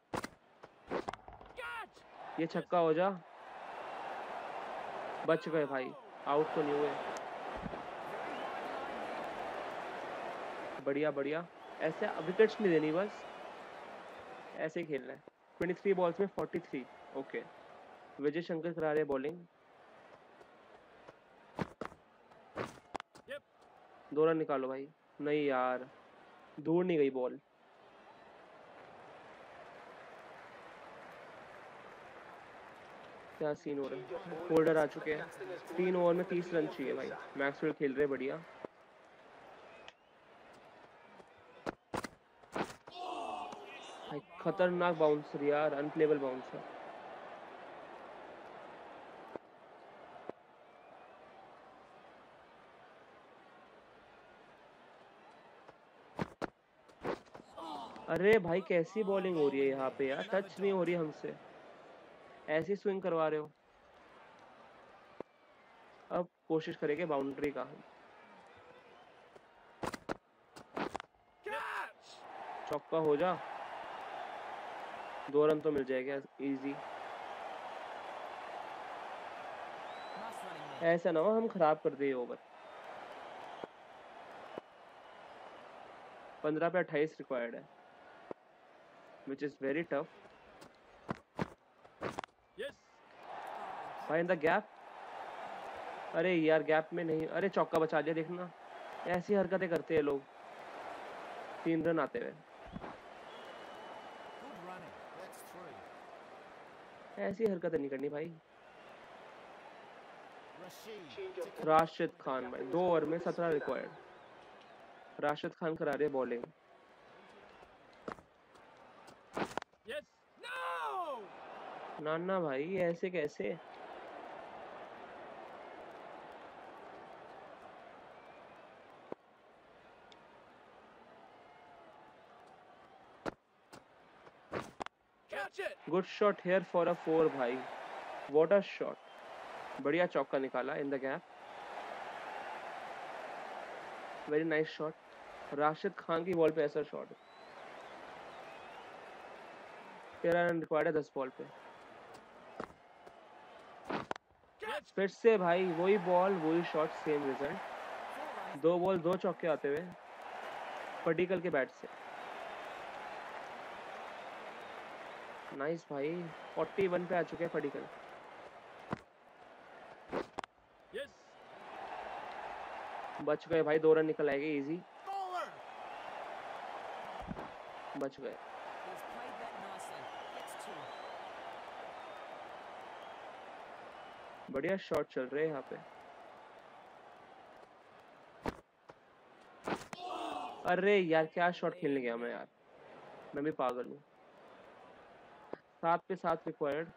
ये छक्का हो जा, बच गए भाई, आउट तो नहीं हुए। बढ़िया बढ़िया, ऐसे विकेट्स नहीं देनी, बस ऐसे ही खेलना है। तेईस बॉल्स में तैंतालीस, ओके, विजय शंकर करा रहे बॉलिंग। दो रन निकालो भाई। नहीं यार, दूर नहीं गई बॉल। क्या सीन हो रहा है? होल्डर आ चुके हैं। तीन ओवर में तीस रन चाहिए भाई। मैक्सवेल खेल रहे बढ़िया। भाई खतरनाक बाउंसर यार, अनप्लेबल बाउंसर। अरे भाई कैसी बॉलिंग हो रही है यहाँ पे यार, टच नहीं हो रही हमसे, ऐसी स्विंग करवा रहे हो। अब कोशिश करेंगे बाउंड्री का। चौका हो जा, दो रन तो मिल जाएगा इजी। Nice running there. ऐसा ना हो हम खराब कर दे ओवर। पंद्रह पे अट्ठाईस रिक्वायर्ड है, विच इज वेरी टफ। भाई इन द गैप। अरे यार गैप में नहीं, अरे चौका बचा लिया, देखना ऐसी हरकतें करते हैं लोग। तीन रन आते हुए। Good running. That's three. ऐसी हरकतें नहीं करनी भाई। Rashid. राशिद खान भाई, दो ओवर में सत्रह रिक्वायर्ड। राशिद खान करा रहे बॉलिंग। ना ना भाई ऐसे कैसे। Good shot here for a four भाई, व्हाट अ शॉट। बढ़िया चौका निकाला in the gap, very nice shot. Rashid Khan की बॉल पे ऐसा शॉट। तेरह रन रिक्वायर्ड है दस बॉल पे। फिर से भाई वही बॉल वही शॉट, सेम रिजल्ट। दो बॉल दो चौके आते हुए पटिकल के बैट से। नाइस भाई, इकतालीस पे आ चुके हैं पटिकल। बच गए भाई, दो रन निकल आएंगे इजी। बच गए। He's played that nicely. Gets two. बढ़िया शॉट चल रहे हैं यहाँ पे। अरे यार क्या शॉट खेलने गया मैं यार, मैं भी पागल हूँ। सात पे सात रिक्वायर्ड।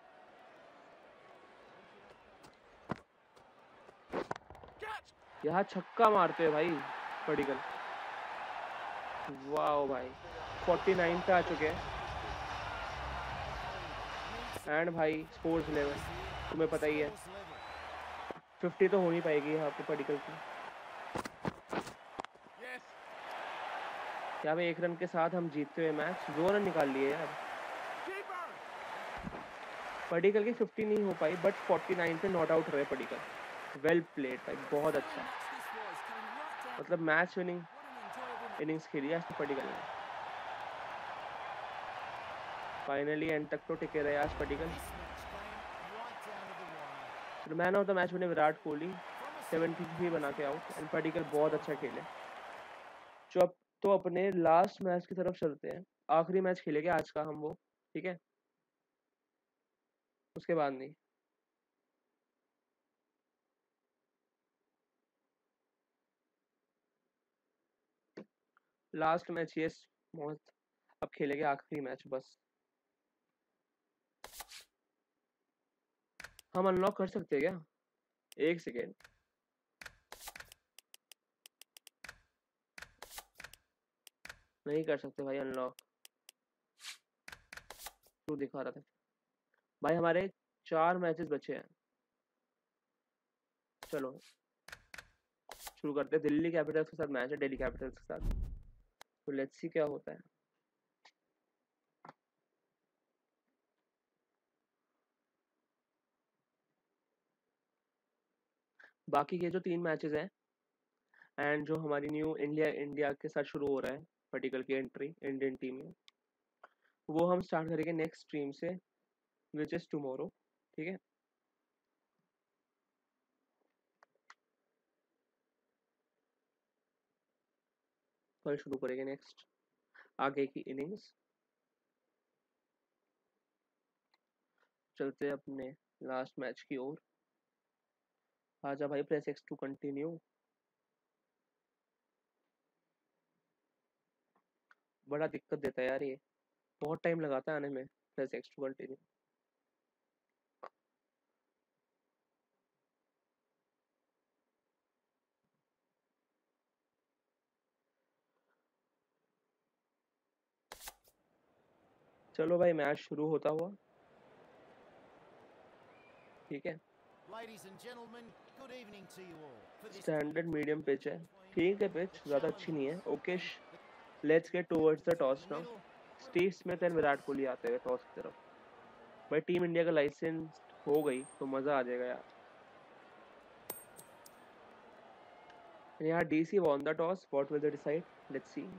यहाँ छक्का मारते हैं भाई पटिकल। वाह भाई, उनचास पे आ चुके हैं। एंड भाई स्कोर्स इलेवन, तुम्हें पता ही है पचास तो हो नहीं पाएगी यहाँ पे पटिकल की। यहाँ पे एक रन के साथ हम जीतते हुए मैच, दो रन निकाल लिए यार। पटिकल की पचास नहीं हो पाई, बट उनचास पे नॉट आउट रहे पटिकल। वेल प्लेड भाई, बहुत अच्छा। मतलब मैच विनिंग इनिंग्स खेली आज तो पटिकल ने। फाइनली एंड तक तो टिके रहे आज Padikkal. Man of the match बने विराट कोहली, तिहत्तर बना के आउट। एंड पटिकल बहुत अच्छा खेले। जो अब तो अपने लास्ट मैच की तरफ चलते हैं। आखिरी मैच खेलेंगे आज का हम वो, ठीक है, उसके बाद नहीं। लास्ट मैच ये मौत, अब खेलेंगे आखिरी मैच बस। हम अनलॉक कर सकते हैं क्या? एक सेकेंड। नहीं कर सकते भाई अनलॉक, तू दिखा रहा था भाई। हमारे चार मैचेस बचे हैं। चलो शुरू करते हैं। दिल्ली कैपिटल्स के साथ मैच है, दिल्ली कैपिटल्स के साथ। तो लेट्स सी क्या होता है। बाकी के जो तीन मैचेस हैं एंड जो हमारी न्यू इंडिया इंडिया के साथ शुरू हो रहा है पटिकल की एंट्री इंडियन टीम में, वो हम स्टार्ट करेंगे नेक्स्ट स्ट्रीम से। विच इज टुमारो, ठीक है। कल शुरू करेंगे नेक्स्ट आगे की इनिंग्स। चलते हैं अपने लास्ट मैच की ओर। आजा भाई, प्रेस एक्स टू कंटिन्यू। बड़ा दिक्कत देता है यार ये, बहुत टाइम लगाता है आने में प्रेस एक्स टू कंटिन्यू। चलो भाई, मैच शुरू होता हुआ, ठीक है। Ladies and gentlemen, good evening to you all. For this standard medium pitch है, between ठीक है पिच, the ज़्यादा अच्छी नहीं है, challengers ओकेश। and let's get towards the toss in the now. middle. Steve Smith and Virat Kohli आते हुए टॉस की तरफ। भाई टीम इंडिया का लाइसेंस हो गई तो मज़ा आ जाएगा यार। यहाँ DC won the toss, what will they decide? Let's see.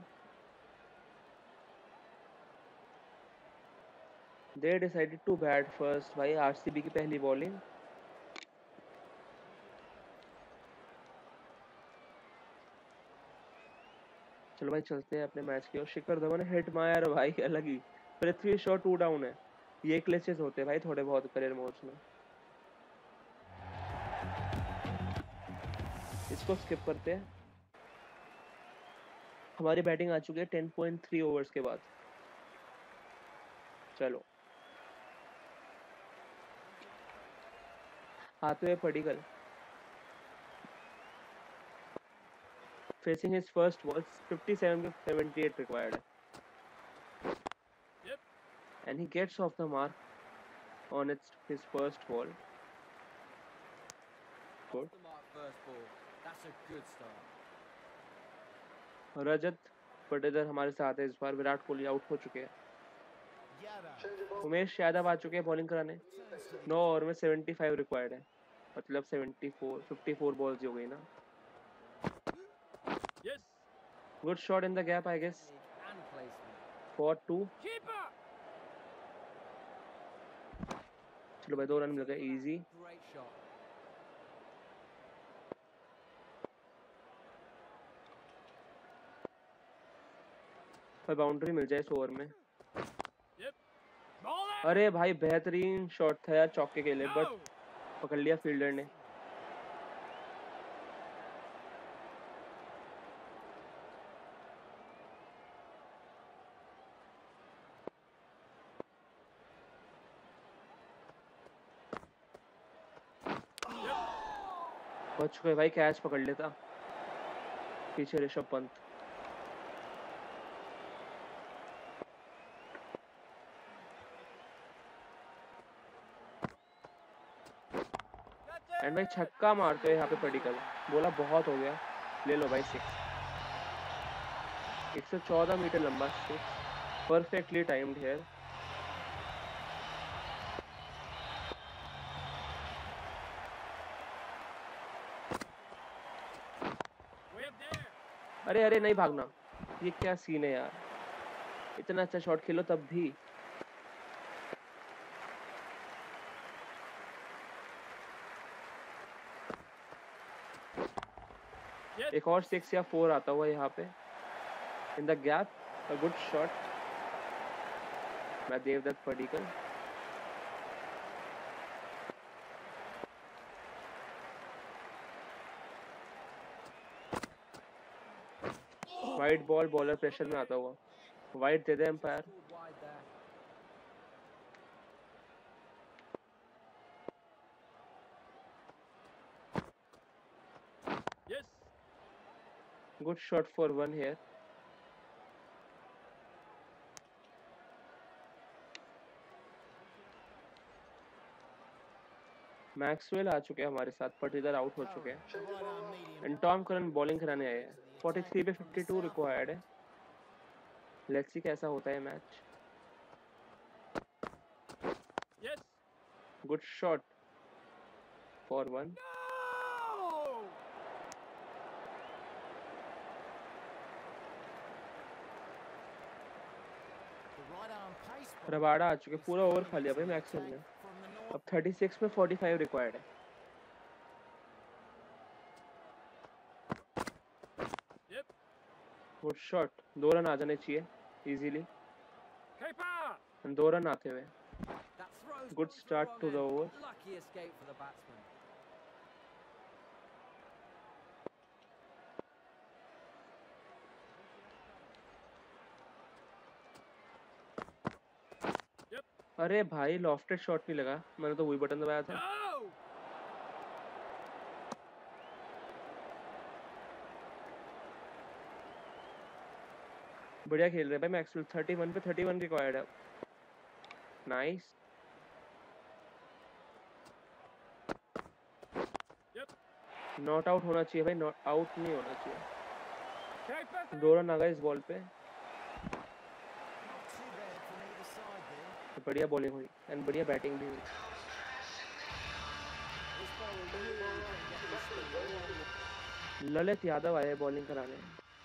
They decided to bat first. भाई आरसीबी की पहली बॉलिंग। चलो भाई चलते हैं अपने मैच की ओर। शिखर धवन हिट मायर भाई अलग ही। पृथ्वी शॉ टू डाउन है। ये क्लचेस होते हैं भाई थोड़े बहुत करियर मोड्स में। इसको स्किप करते हैं। हमारी बैटिंग आ चुकी है टेन पॉइंट थ्री ओवर्स के बाद। चलो आते हुए Padikkal, facing his first ball, fifty-seven to seventy-eight required है। And he gets off the mark on its his first ball. Good. Off the mark first ball. That's a good start. रजत पटेदर हमारे साथ है इस बार। विराट कोहली आउट हो चुके हैं। Yadav उमेश यादव आ चुके हैं बॉलिंग कराने। turns to the नौ ओवर में पचहत्तर रिक्वायर्ड है, मतलब चौहत्तर चौवन बॉल्स ही हो गई ना। Good shot in the gap I guess And placement. For two. चलो भाई दो रन मिल गए इजी। Great shot. भाई बाउंड्री मिल जाए इस ओवर में। अरे भाई बेहतरीन शॉट था यार चौके के लिए, बट पकड़ लिया फील्डर ने। बच गए भाई, कैच पकड़ लेता। पीछे ऋषभ पंत। एंड भाई छक्का मारते हैं यहाँ पे पडिक्कल। बोला बहुत हो गया, ले लो भाई सिक्स। एक सौ चौदह मीटर लंबा सिक्स, परफेक्टली टाइम्ड हियर। अरे अरे नहीं भागना, ये क्या सीन है यार। इतना अच्छा शॉट खेलो तब भी। एक और सिक्स या फोर आता हुआ यहाँ पे in the gap. A good shot by Devdutt Padikkal. Wide ball, bowler pressure में आता हुआ। वाइड दे दे umpire. Called wide there. Good shot for one here. Maxwell आ चुके हैं हमारे साथ, पटीदार आउट हो चुके हैं। the right arm medium. And Tom Curran bowling कराने आए हैं। तैंतालीस पे बावन रिक्वायर्ड है। लेट्स सी कैसा होता है match. Good shot for one. The right arm pace Rabada आ चुके, पूरा ओवर खा लिया भाई मैक्सवेल ने। from the north. अब thirty-six में forty-five रिक्वायर्ड है। गुड शॉट, दो रन आ जाने चाहिए इजीली, दो रन आते हुए। That throw's Good gone for the start wrong to the end. over. Lucky escape for the batsman. अरे भाई लॉफ्टेड शॉट नहीं लगा, मैंने तो वही बटन दबाया था। बढ़िया खेल रहे भाई मैक्सवेल, thirty-one पे thirty-one रिक्वायर्ड है। नाइस। नॉट आउट होना चाहिए भाई, नॉट आउट नहीं होना चाहिए। दो रन आ गए इस बॉल पे। Not too bad from either side there. बढ़िया बॉलिंग हुई एंड बढ़िया बैटिंग भी हुई। ललित यादव आए बॉलिंग कराने।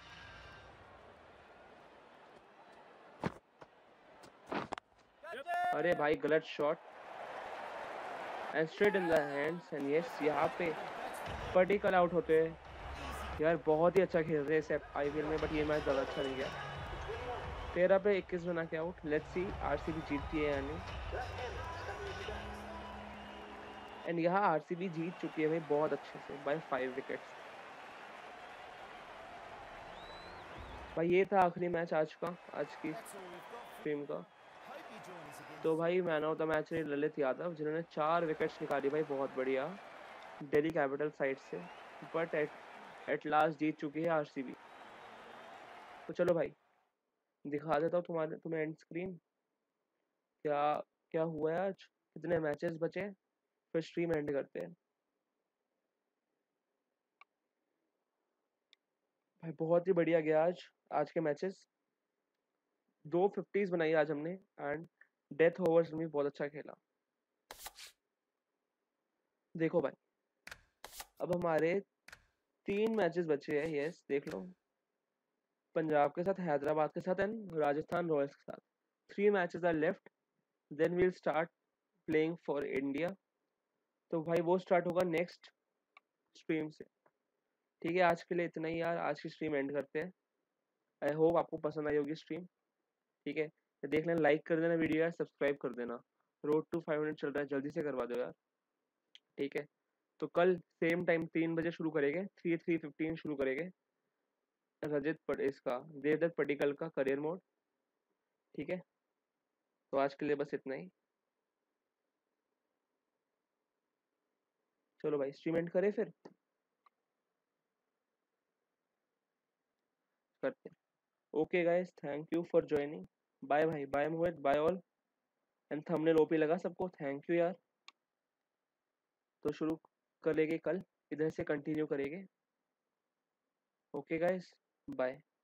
अरे भाई गलत shot and straight in the hands and yes, यहाँ पे पर्टिकल आउट होते हैं। यार बहुत ही अच्छा खेल रहे हैं इस आईपीएल में, बट ये मैच ज़्यादा अच्छा नहीं गया। तेरह पे इक्कीस बना के आउट। लेट्स सी आरसीबी जीतती है या नहीं। एंड यहाँ आरसीबी जीत चुकी है भाई बहुत अच्छे से बाय फाइव विकेट्स। भाई ये था आखिरी मैच आज का, आज की That's all we've got. Stream का। Hope you join us again. तो भाई मैन ऑफ द मैच है ललित यादव, जिन्होंने चार विकेट्स निकाली भाई, बहुत बढ़िया दिल्ली कैपिटल साइड से। बट एट एट लास्ट जीत चुकी है आरसीबी। तो चलो भाई दिखा देता हूँ तुम्हारे तुम्हें एंड स्क्रीन, क्या क्या हुआ है आज, कितने मैचेस बचे, फिर स्ट्रीम एंड करते हैं। भाई बहुत ही बढ़िया गया आज आज के मैचेस। दो फिफ्टीज बनाई आज हमने एंड डेथ ओवर्स में भी बहुत अच्छा खेला। देखो भाई अब हमारे तीन मैचेस बचे हैं, यस देख लो, पंजाब के साथ, हैदराबाद के साथ एंड राजस्थान रॉयल्स के साथ। Three matches are left, then we'll start playing for India. तो भाई वो स्टार्ट होगा नेक्स्ट स्ट्रीम से। ठीक है, आज के लिए इतना ही यार, आज की स्ट्रीम एंड करते हैं। आई होप आपको पसंद आई होगी स्ट्रीम। ठीक है, तो देख लेना, लाइक कर देना वीडियो यार, सब्सक्राइब कर देना। रोड टू फाइव हंड्रेड चल रहा है, जल्दी से करवा दो यार। ठीक है, तो कल सेम टाइम तीन बजे शुरू करेंगे, थ्री थ्री फिफ्टीन शुरू करेंगे रजत पट इसका देवदत्त पडिक्कल का करियर मोड। ठीक है, तो आज के लिए बस इतना ही। चलो भाई स्ट्रीम एंड करें फिर, करते हैं। Okay guys, thank you for joining. Bye भाई, bye Mohit, bye all. And thumbnail OP लगा सबको, थैंक यू यार। तो शुरू करेंगे कल, इधर से कंटिन्यू करेंगे। Okay guys, bye.